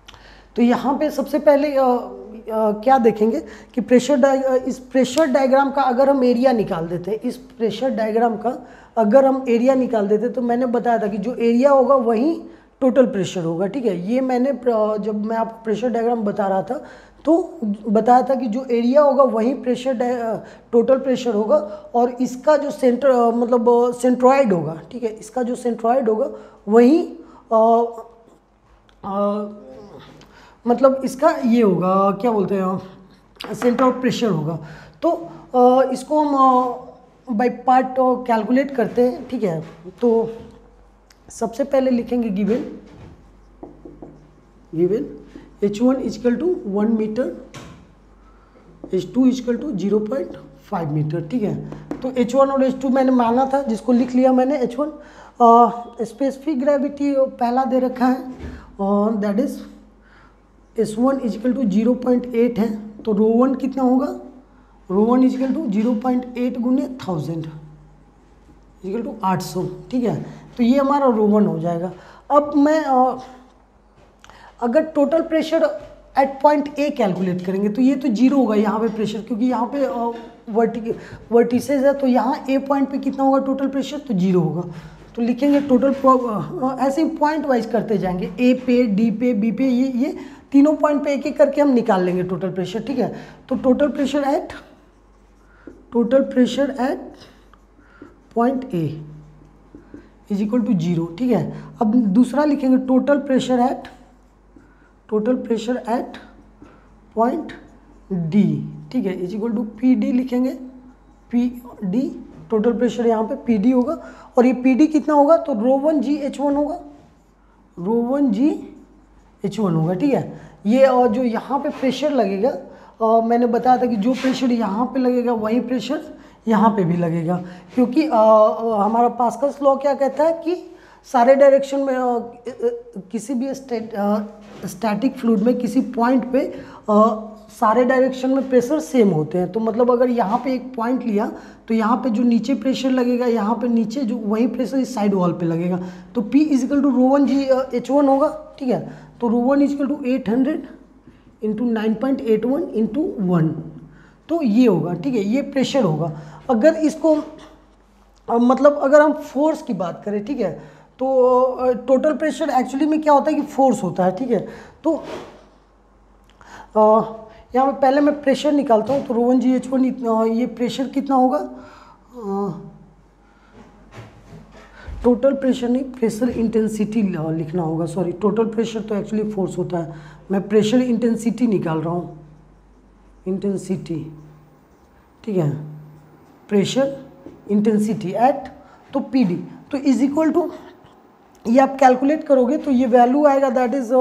तो यहाँ पे सबसे पहले आ, आ, क्या देखेंगे कि प्रेशर डाय इस प्रेशर डायग्राम का अगर हम एरिया निकाल देते हैं, इस प्रेशर डायग्राम का अगर हम एरिया निकाल देते तो मैंने बताया था कि जो एरिया होगा वही टोटल प्रेशर होगा, ठीक है। ये मैंने जब मैं आपको प्रेशर डायग्राम बता रहा था तो बताया था कि जो एरिया होगा वही प्रेशर टोटल प्रेशर होगा, और इसका जो सेंटर मतलब सेंट्रॉइड होगा, ठीक है, इसका जो सेंट्रॉइड होगा वही आ, आ, मतलब इसका ये होगा, क्या बोलते हैं, सेंटर ऑफ प्रेशर होगा। तो आ, इसको हम बाय पार्ट कैलकुलेट करते हैं, ठीक है। तो सबसे पहले लिखेंगे given given H one is equal to one metre, H two is equal to zero point five metre, ठीक है। तो एच वन और एच टू मैंने माना था, जिसको लिख लिया मैंने एच वन। स्पेसिफिक ग्रेविटी पहला दे रखा है, और that is S one is equal to zero point eight है, तो रो वन कितना होगा, rho one is equal to zero point eight गुने थाउजेंड इजकल टू आठ सौ, ठीक है। तो ये हमारा रो वन हो जाएगा। अब मैं आ, अगर total pressure at point A calculate करेंगे तो ये तो जीरो होगा यहाँ पे प्रेशर, क्योंकि यहाँ पे वर्टि वर्टिसेस है, तो यहाँ ए पॉइंट पे कितना होगा टोटल प्रेशर, तो जीरो होगा। तो लिखेंगे टोटल, ऐसे ही पॉइंट वाइज करते जाएंगे, ए पे, डी पे, बी पे, ये ये तीनों पॉइंट पे एक एक करके हम निकाल लेंगे टोटल प्रेशर, ठीक है। तो total pressure at total pressure at point A is equal to zero, ठीक है। अब दूसरा लिखेंगे total pressure at total pressure at point D, ठीक है, is equal to P D लिखेंगे, पी डी टोटल प्रेशर यहाँ पे पी डी होगा, और ये पी डी कितना होगा, तो rho one G H one होगा, rho one G H one होगा, ठीक है। ये और जो यहाँ पे प्रेशर लगेगा, और मैंने बताया था कि जो प्रेशर यहाँ पे लगेगा वही प्रेशर यहाँ पे भी लगेगा, क्योंकि आ, आ, हमारा पास्कल्स लॉ क्या कहता है कि सारे डायरेक्शन में आ, किसी भी स्टेट स्टैटिक फ्लूइड में किसी पॉइंट पे आ, सारे डायरेक्शन में प्रेशर सेम होते हैं। तो मतलब अगर यहाँ पे एक पॉइंट लिया तो यहाँ पे जो नीचे प्रेशर लगेगा, यहाँ पे नीचे जो वही प्रेशर इस साइड वॉल पे लगेगा। तो P is equal to rho one G H one होगा, ठीक है। तो rho one is equal to eight hundred into nine point eight one into one, तो ये होगा, ठीक है, ये प्रेशर होगा। अगर इसको मतलब अगर हम फोर्स की बात करें, ठीक है, तो टोटल प्रेशर एक्चुअली में क्या होता है कि फोर्स होता है, ठीक है। तो आ, यहाँ पे पहले मैं प्रेशर निकालता हूँ, तो rho one G H one ये प्रेशर कितना होगा, टोटल प्रेशर नहीं, प्रेशर इंटेंसिटी लिखना होगा, सॉरी, टोटल प्रेशर तो एक्चुअली फोर्स होता है, मैं प्रेशर इंटेंसिटी निकाल रहा हूँ, इंटेंसिटी, ठीक है, प्रेशर इंटेंसिटी एट, तो पी डी, तो इज इक्वल टू, ये आप कैलकुलेट करोगे तो ये वैल्यू आएगा, that is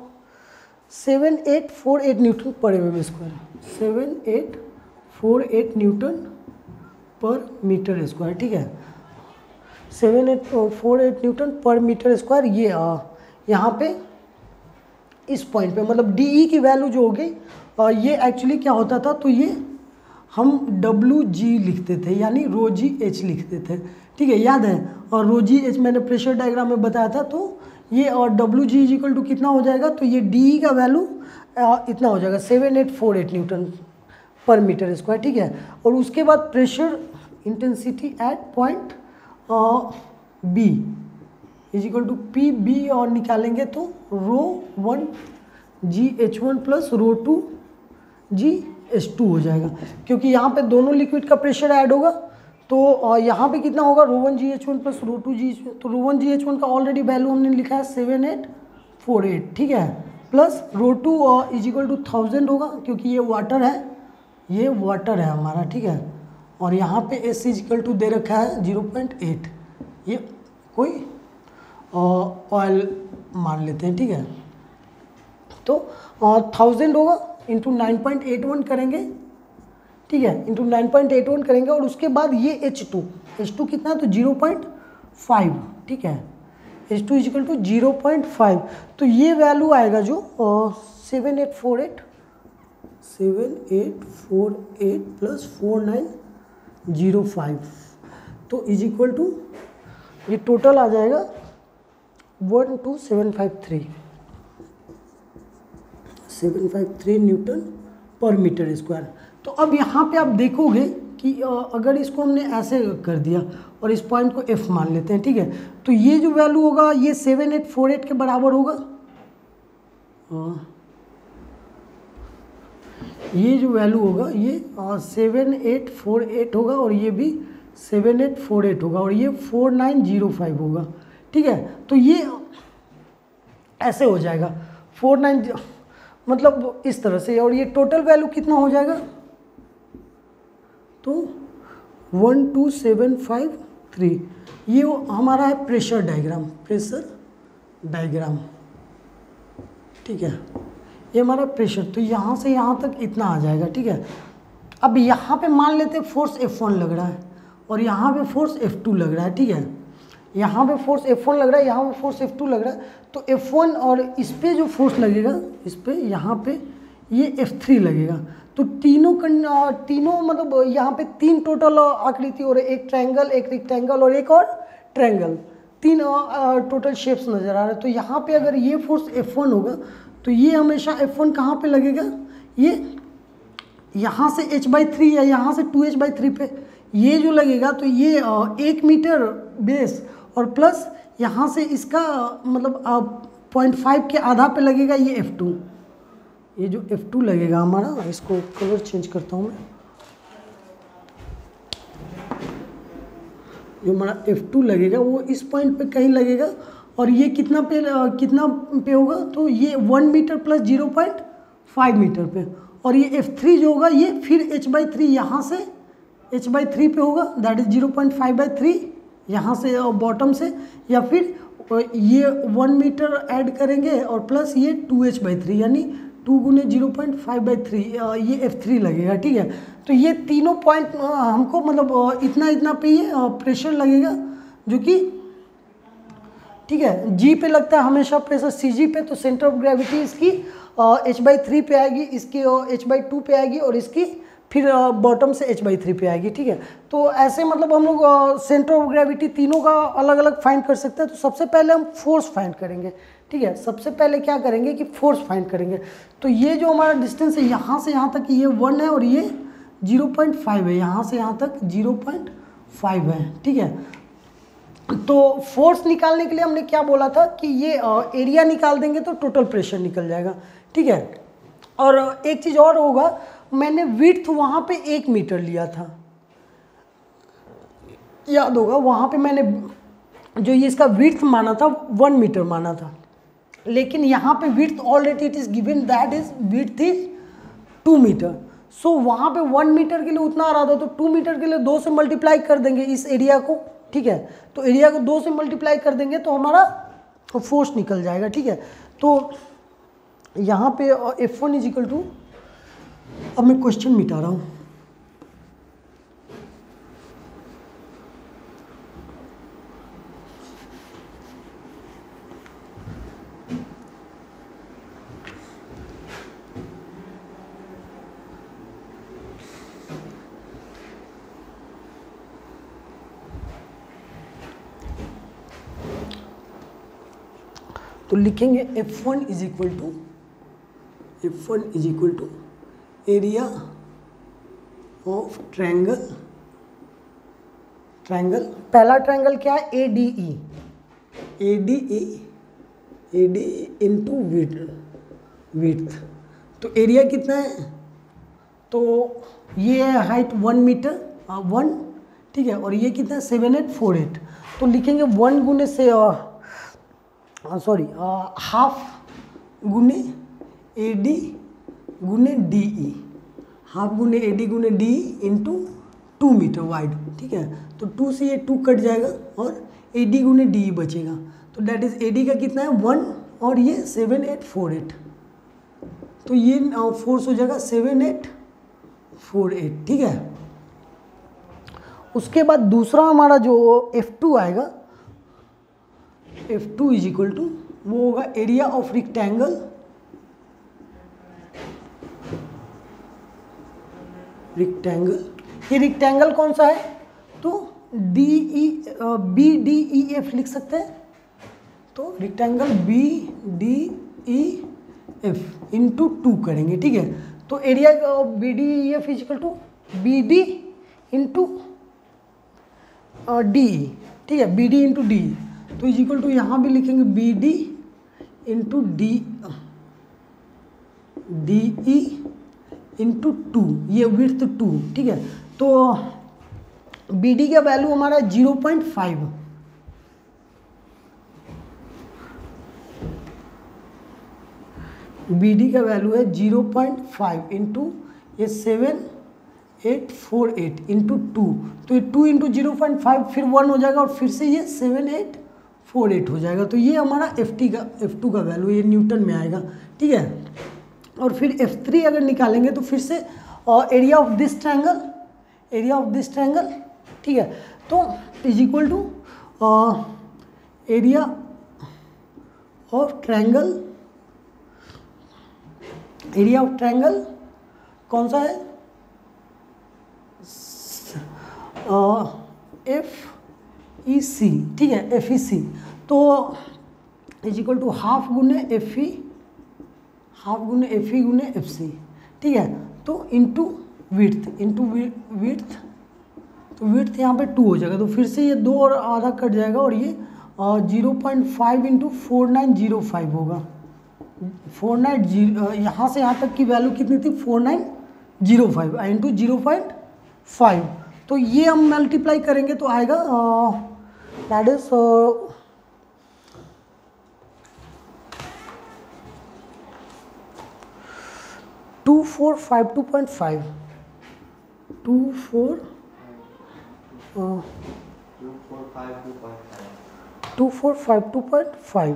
seven eight four eight newton per M square, seven eight four eight newton per metre square, ठीक है, seven eight four eight newton per metre square. ये आ, यहाँ पे इस पॉइंट पे मतलब डी ई की वैल्यू जो होगी, ये एक्चुअली क्या होता था, तो ये हम डब्ल्यू जी लिखते थे, यानी रो जी एच लिखते थे, ठीक है, याद है। और रो जी एच मैंने प्रेशर डायग्राम में बताया था, तो ये और W G is equal to कितना हो जाएगा, तो ये डी ई का वैल्यू इतना हो जाएगा seven eight four eight newton per metre square, ठीक है। और उसके बाद pressure intensity at point B is equal to P B, और निकालेंगे तो rho one G H one plus rho two G H two हो जाएगा, क्योंकि यहाँ पे दोनों लिक्विड का प्रेशर ऐड होगा। तो यहाँ पे कितना होगा, rho one G H one plus rho two G H one, तो rho one G H one का ऑलरेडी वैल्यू हमने लिखा है सेवन एट फोर एट, ठीक है, plus rho two is equal to thousand होगा, क्योंकि ये वाटर है, ये वाटर है हमारा, ठीक है। और यहाँ पे एस इज इक्वल टू दे रखा है जीरो पॉइंट एट, ये कोई ऑयल मान लेते हैं, ठीक है। तो थाउजेंड होगा into nine point eight one करेंगे, ठीक है, into nine point eight one करेंगे, और उसके बाद ये एच टू एच टू कितना है, तो जीरो पॉइंट फाइव, ठीक है, H two is equal to zero point five. तो ये वैल्यू आएगा जो seven eight four eight seven eight four eight plus four nine zero five, तो इज इक्वल टू ये टोटल आ जाएगा one two seven five three, seven five three newton per metre square. तो अब यहाँ पे आप देखोगे कि अगर इसको हमने ऐसे कर दिया और इस पॉइंट को एफ मान लेते हैं, ठीक है, तो ये जो वैल्यू होगा ये सेवन एट फोर एट के बराबर होगा। ये जो वैल्यू होगा ये सेवन एट फोर एट होगा और ये भी सेवन एट फोर एट होगा और ये फोर नाइन ज़ीरो फाइव होगा, ठीक है। तो ये ऐसे हो जाएगा फोर नाइन, मतलब इस तरह से, और ये टोटल वैल्यू कितना हो जाएगा, तो one two seven five three. ये हमारा है प्रेशर डायग्राम, प्रेशर डायग्राम, ठीक है, ये हमारा प्रेशर। तो यहाँ से यहाँ तक इतना आ जाएगा, ठीक है। अब यहाँ पे मान लेते हैं फोर्स एफ वन लग रहा है और यहाँ पे फोर्स एफ टू लग रहा है, ठीक है। यहाँ पे फोर्स एफ वन लग रहा है, यहाँ पे फोर्स एफ टू लग रहा है। तो एफ वन और इस पे जो फोर्स लगेगा, इस पे यहाँ पे ये एफ थ्री लगेगा। तो तीनों तीनों मतलब यहाँ पे तीन टोटल आकृति और एक ट्रायंगल, एक रेक्टेंगल और एक और ट्रायंगल, तीन टोटल शेप्स नज़र आ रहे हैं। तो यहाँ पे अगर ये फोर्स एफ वन होगा तो ये हमेशा एफ वन कहाँ पे लगेगा, ये यहाँ से h बाई थ्री या यहाँ से टू एच बाई थ्री पे ये जो लगेगा, तो ये एक मीटर बेस और प्लस यहाँ से इसका मतलब पॉइंट फाइव के आधा पे लगेगा ये एफ टू। ये जो एफ टू लगेगा हमारा, इसको कलर चेंज करता हूँ मैं, जो हमारा एफ टू लगेगा वो इस पॉइंट पे कहीं लगेगा और ये कितना पे कितना पे होगा, तो ये one metre plus zero point five metre पे। और ये एफ थ्री जो होगा ये फिर h बाई थ्री यहाँ से h बाई थ्री पे होगा, that is zero point five by three यहाँ से बॉटम से, या फिर ये वन मीटर ऐड करेंगे और प्लस ये टू एच बाई थ्री, यानी टू गुने zero point five by three, ये एफ थ्री लगेगा, ठीक है। तो ये तीनों पॉइंट हमको मतलब इतना इतना पे ये प्रेशर लगेगा, जो कि ठीक है जी पे लगता है हमेशा प्रेशर सी जी पे। तो सेंटर ऑफ ग्रेविटी इसकी एच बाई थ्री पे आएगी, इसकी एच बाई टू पे आएगी और इसकी फिर बॉटम से एच बाई थ्री पे आएगी, ठीक है। तो ऐसे मतलब हम लोग सेंटर ऑफ ग्रेविटी तीनों का अलग अलग फाइंड कर सकते हैं। तो सबसे पहले हम फोर्स फाइंड करेंगे, ठीक है। सबसे पहले क्या करेंगे कि फोर्स फाइंड करेंगे। तो ये जो हमारा डिस्टेंस है यहाँ से यहाँ तक ये वन है और ये जीरो पॉइंट फाइव है, यहाँ से यहाँ तक जीरो पॉइंट फाइव है, ठीक है। तो फोर्स निकालने के लिए हमने क्या बोला था कि ये एरिया निकाल देंगे तो टोटल प्रेशर निकल जाएगा, ठीक है। और एक चीज़ और होगा, मैंने विड्थ वहाँ पे एक मीटर लिया था, याद होगा, वहाँ पे मैंने जो ये इसका विड्थ माना था वन मीटर माना था, लेकिन यहाँ पे width already it is given that is width is two metre. So वहाँ पे वन मीटर के लिए उतना आ रहा था, तो टू मीटर के लिए दो से मल्टीप्लाई कर देंगे इस एरिया को, ठीक है। तो एरिया को दो से मल्टीप्लाई कर देंगे तो हमारा फोर्स निकल जाएगा, ठीक है। तो यहाँ पे F one is equal to, अब मैं क्वेश्चन मिटा रहा हूँ, तो लिखेंगे F one is equal to F one is equal to area of triangle, triangle पहला ट्रायंगल क्या है, A D E, A D E A D into width width. तो एरिया कितना है, तो ये है हाइट वन मीटर वन, ठीक है, और ये कितना है सेवन एट फोर एट। तो लिखेंगे वन गुने से सॉरी हाफ गुने ए डी गुने डी ई, हाफ गुने ए डी गुने D E into two metre wide, ठीक है। तो टू से ये टू कट जाएगा और ए डी गुने डी ई बचेगा। तो डैट इज ए डी का कितना है वन और ये सेवन एट फोर एट, तो ये फोर्स हो जाएगा सेवन एट फोर एट, ठीक है। उसके बाद दूसरा हमारा जो एफ टू आएगा, F two is equal to वो होगा एरिया ऑफ रेक्टेंगल, रेक्टेंगल ये रेक्टेंगल कौन सा है, तो D E B D E F लिख सकते हैं। तो rectangle B D E F into two करेंगे, ठीक है। तो area of B D F is equal to B D into D, ठीक है, बी डी इंटू डी। तो इजिकल टू यहाँ भी लिखेंगे B D into D D E into two, ये विड्थ टू, ठीक है। तो बी डी का वैल्यू हमारा zero point five, B D का वैल्यू है जीरो पॉइंट फाइव इंटू ये seven eight four eight into two, तो ये two into zero point five फिर वन हो जाएगा और फिर से ये सेवन एट फोर एट हो जाएगा। तो ये हमारा एफ टी का एफ टू का वैल्यू ये न्यूटन में आएगा, ठीक है। और फिर एफ थ्री अगर निकालेंगे तो फिर से area of this triangle, area of this triangle, ठीक है। तो is equal to area of triangle, area of triangle कौन सा है, एफ ई सी, ठीक है, एफ ई सी। तो इज इक्वल टू हाफ गुने एफ ई, हाफ गुने एफ ई गुने एफ सी, ठीक है। तो इंटू विड्थ, इंटू विड्थ, तो विड्थ यहाँ पे टू हो जाएगा, तो फिर से ये दो और आधा कट जाएगा और ये zero point five into four nine zero five होगा। फोर नाइन जीरो यहाँ से यहाँ तक की वैल्यू कितनी थी, four nine zero five into zero point five. तो ये हम मल्टीप्लाई करेंगे तो आएगा that is two four five two point five, two four two four five two point five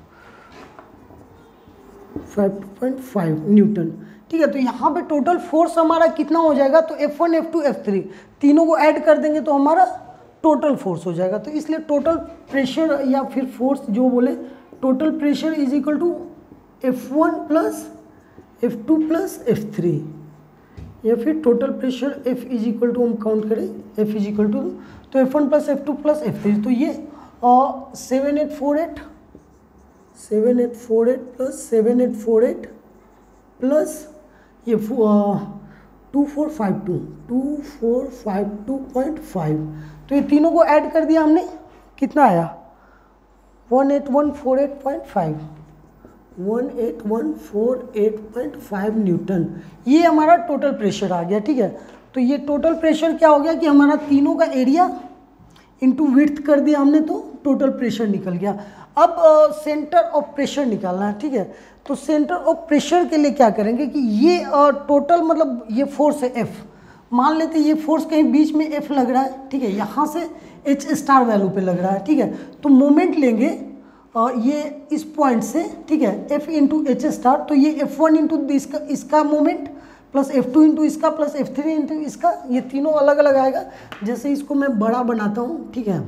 five two point five newton, ठीक है। तो यहाँ पे टोटल फोर्स हमारा कितना हो जाएगा, तो F one F two F three तीनों को ऐड कर देंगे तो हमारा टोटल फोर्स हो जाएगा। तो इसलिए टोटल प्रेशर या फिर फोर्स जो बोले, total pressure is equal to F one plus F two plus F three, या फिर total pressure F is equal to हम काउंट करें एफ इज इक्वल टू, तो F one plus F two plus F three, तो ये seven eight four eight seven eight four eight plus seven eight four eight plus ये two four five two two four five two point five, तो ये तीनों को add कर दिया हमने, कितना आया one eight one four eight point five, one eight one four eight point five newton. ये हमारा टोटल प्रेशर आ गया, ठीक है। तो ये टोटल प्रेशर क्या हो गया कि हमारा तीनों का एरिया इंटू विड्थ कर दिया हमने, तो टोटल प्रेशर निकल गया। अब सेंटर ऑफ प्रेशर निकालना है, ठीक है। तो सेंटर ऑफ प्रेशर के लिए क्या करेंगे कि ये टोटल uh, मतलब ये फोर्स है एफ, मान लेते ये फोर्स कहीं बीच में एफ लग रहा है, ठीक है, यहाँ से एच स्टार वैल्यू पे लग रहा है, ठीक है। तो मोमेंट लेंगे uh, ये इस पॉइंट से, ठीक है, एफ इंटू एच स्टार, तो ये एफ वन इंटू इसका इसका moment plus F two into इसका प्लस एफ थ्री इंटू इसका, ये तीनों अलग अलग आएगा। जैसे इसको मैं बड़ा बनाता हूँ, ठीक है,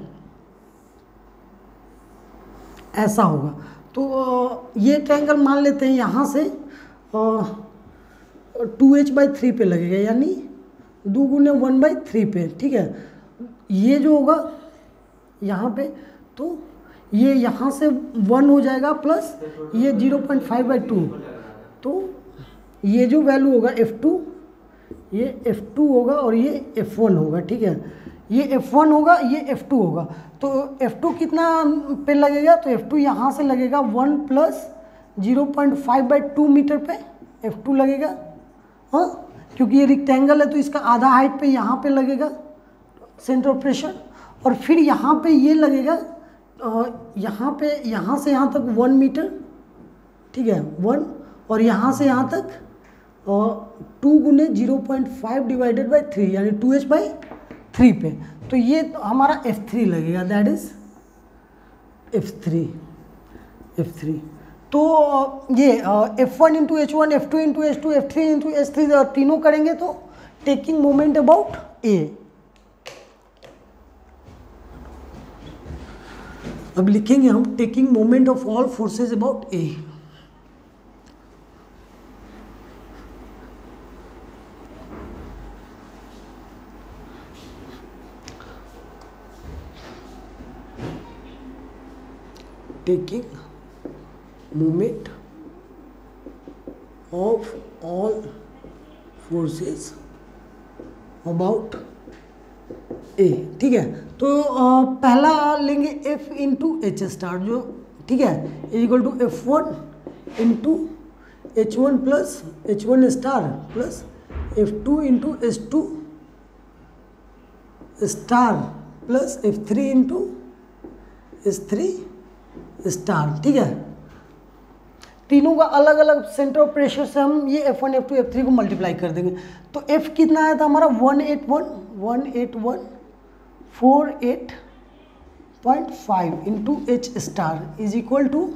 ऐसा होगा। तो ये ट्रायंगल मान लेते हैं यहाँ से टू एच बाई थ्री पे लगेगा, यानी दो गुने वन बाई थ्री पे, ठीक है। ये जो होगा यहाँ पे, तो ये यहाँ से वन हो जाएगा प्लस ये zero point five by two, तो ये जो वैल्यू होगा एफ टू, ये एफ टू होगा और ये एफ वन होगा, ठीक है। ये एफ वन होगा, ये एफ टू होगा, तो एफ टू कितना पे लगेगा, तो एफ टू यहाँ से लगेगा one plus zero point five by two metre पे एफ टू लगेगा, हाँ, क्योंकि ये रिक्टेंगल है तो इसका आधा हाइट पे यहाँ पे लगेगा सेंटर ऑफ प्रेशर, और फिर यहाँ पे ये लगेगा यहाँ पे यहाँ से यहाँ तक वन मीटर, ठीक है, वन, और यहाँ से यहाँ तक टू गुने zero point five divided by three, यानी टू एच बाई थ्री पे, तो ये हमारा एफ थ्री लगेगा, that is F three F three. तो ये F one into H one, F two into H two, F three into H three तीनों करेंगे तो टेकिंग मोमेंट अबाउट ए। अब लिखेंगे हम taking moment of all forces about A. taking moment of all forces about A, ठीक है। तो आ, पहला लेंगे एफ इंटू एच स्टार जो, ठीक है, is equal to F one into H one plus H one star plus F two into H two star plus F three into H three star, ठीक है। तीनों का अलग अलग सेंटर ऑफ प्रेशर से हम ये F one F two F three को मल्टीप्लाई कर देंगे। तो एफ कितना आया था हमारा one eight one one eight one four eight point five into H star is equal to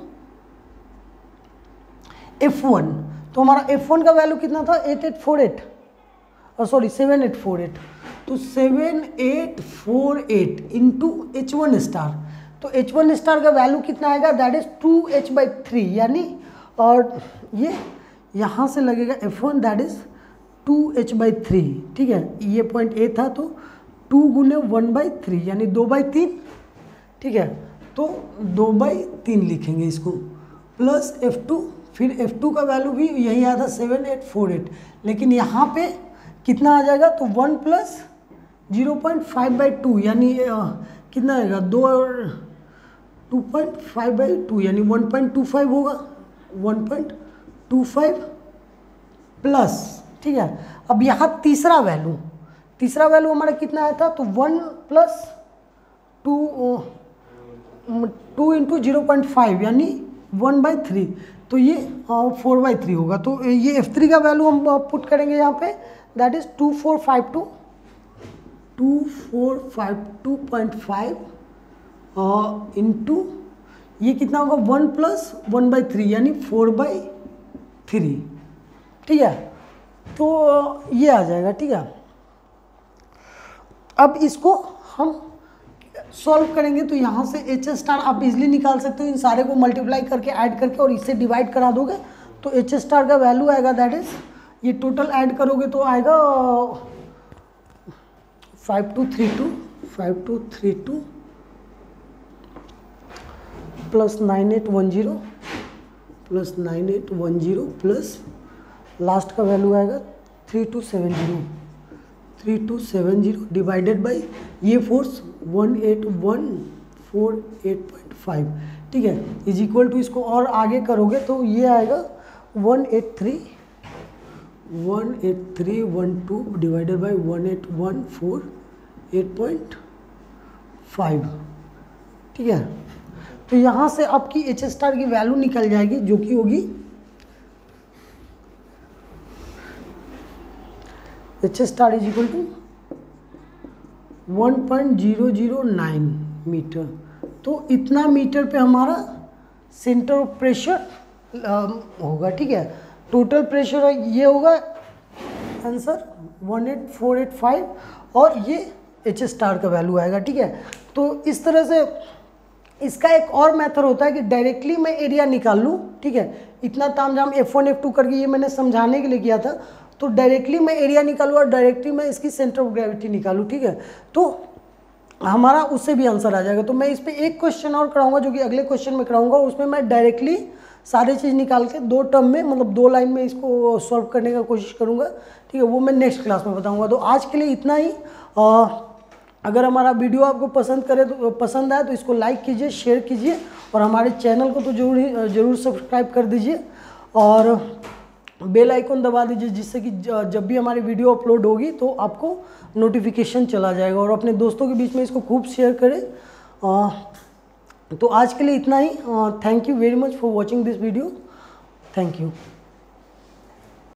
F one. तो हमारा एफ वन का वैल्यू कितना था एट एट फोर एट और sorry seven eight four eight. तो seven eight four eight into H one star, तो H one star का value कितना आएगा that is two H by three, यानी और ये यहाँ से लगेगा F one that is two H by three, ठीक है। ये पॉइंट ए था तो टू गुने वन बाई थ्री यानी दो बाई तीन, ठीक है। तो दो बाई तीन लिखेंगे इसको प्लस एफ टू, फिर एफ टू का वैल्यू भी यही आया था सेवन एट फोर एट, लेकिन यहाँ पे कितना आ जाएगा तो one plus zero point five by two यानी कितना आएगा दो और two point five by two यानी वन पॉइंट टू फाइव होगा, one point two five plus, ठीक है। अब यहाँ तीसरा वैल्यू तीसरा वैल्यू हमारा कितना आया था तो one plus two two into zero point five यानी वन बाई थ्री, तो ये फोर बाई थ्री होगा। तो ये एफ थ्री का वैल्यू हम पुट करेंगे यहाँ पे that is two four five two two four five two point five into ये कितना होगा one plus one by three यानी फोर बाई थ्री, ठीक है। तो ये आ जाएगा, ठीक है। अब इसको हम सॉल्व करेंगे तो यहाँ से एच स्टार आप इजीली निकाल सकते हो, इन सारे को मल्टीप्लाई करके ऐड करके और इससे डिवाइड करा दोगे तो एच स्टार का वैल्यू आएगा दैट इज ये टोटल ऐड करोगे तो आएगा five two three two five two three two plus nine eight one zero plus nine eight one zero plus last का वैल्यू आएगा three two seven zero three two seven zero divided by ये force one eight one four eight point five, ठीक है, is equal to इसको और आगे करोगे तो ये आएगा one eight three one eight three one two divided by one eight one four eight point five, ठीक है। तो यहाँ से आपकी एच स्टार की वैल्यू निकल जाएगी जो कि होगी H star is equal to one point zero zero nine metre. तो इतना मीटर पे हमारा सेंटर ऑफ प्रेशर होगा, ठीक है। टोटल प्रेशर ये होगा answer one eight four eight five और ये एच स्टार का वैल्यू आएगा, ठीक है। तो इस तरह से इसका एक और मेथड होता है कि डायरेक्टली मैं एरिया निकाल लूँ, ठीक है। इतना तामझाम एफ वन एफ टू करके ये मैंने समझाने के लिए किया था, तो डायरेक्टली मैं एरिया निकालूँ और डायरेक्टली मैं इसकी सेंटर ऑफ ग्रेविटी निकालूँ, ठीक है। तो हमारा उससे भी आंसर आ जाएगा। तो मैं इस पर एक क्वेश्चन और कराऊंगा जो कि अगले क्वेश्चन में कराऊंगा, उसमें मैं डायरेक्टली सारी चीज़ निकाल के दो टर्म में मतलब दो लाइन में इसको सॉल्व करने का कोशिश करूँगा, ठीक है। वो मैं नेक्स्ट क्लास में बताऊँगा। तो आज के लिए इतना ही। आ, अगर हमारा वीडियो आपको पसंद करे तो पसंद आए तो इसको लाइक कीजिए, शेयर कीजिए और हमारे चैनल को तो जरूर जरूर सब्सक्राइब कर दीजिए और बेल आइकन दबा दीजिए, जिससे कि जब भी हमारी वीडियो अपलोड होगी तो आपको नोटिफिकेशन चला जाएगा। और अपने दोस्तों के बीच में इसको खूब शेयर करें। तो आज के लिए इतना ही। Thank you very much for watching this video. Thank you.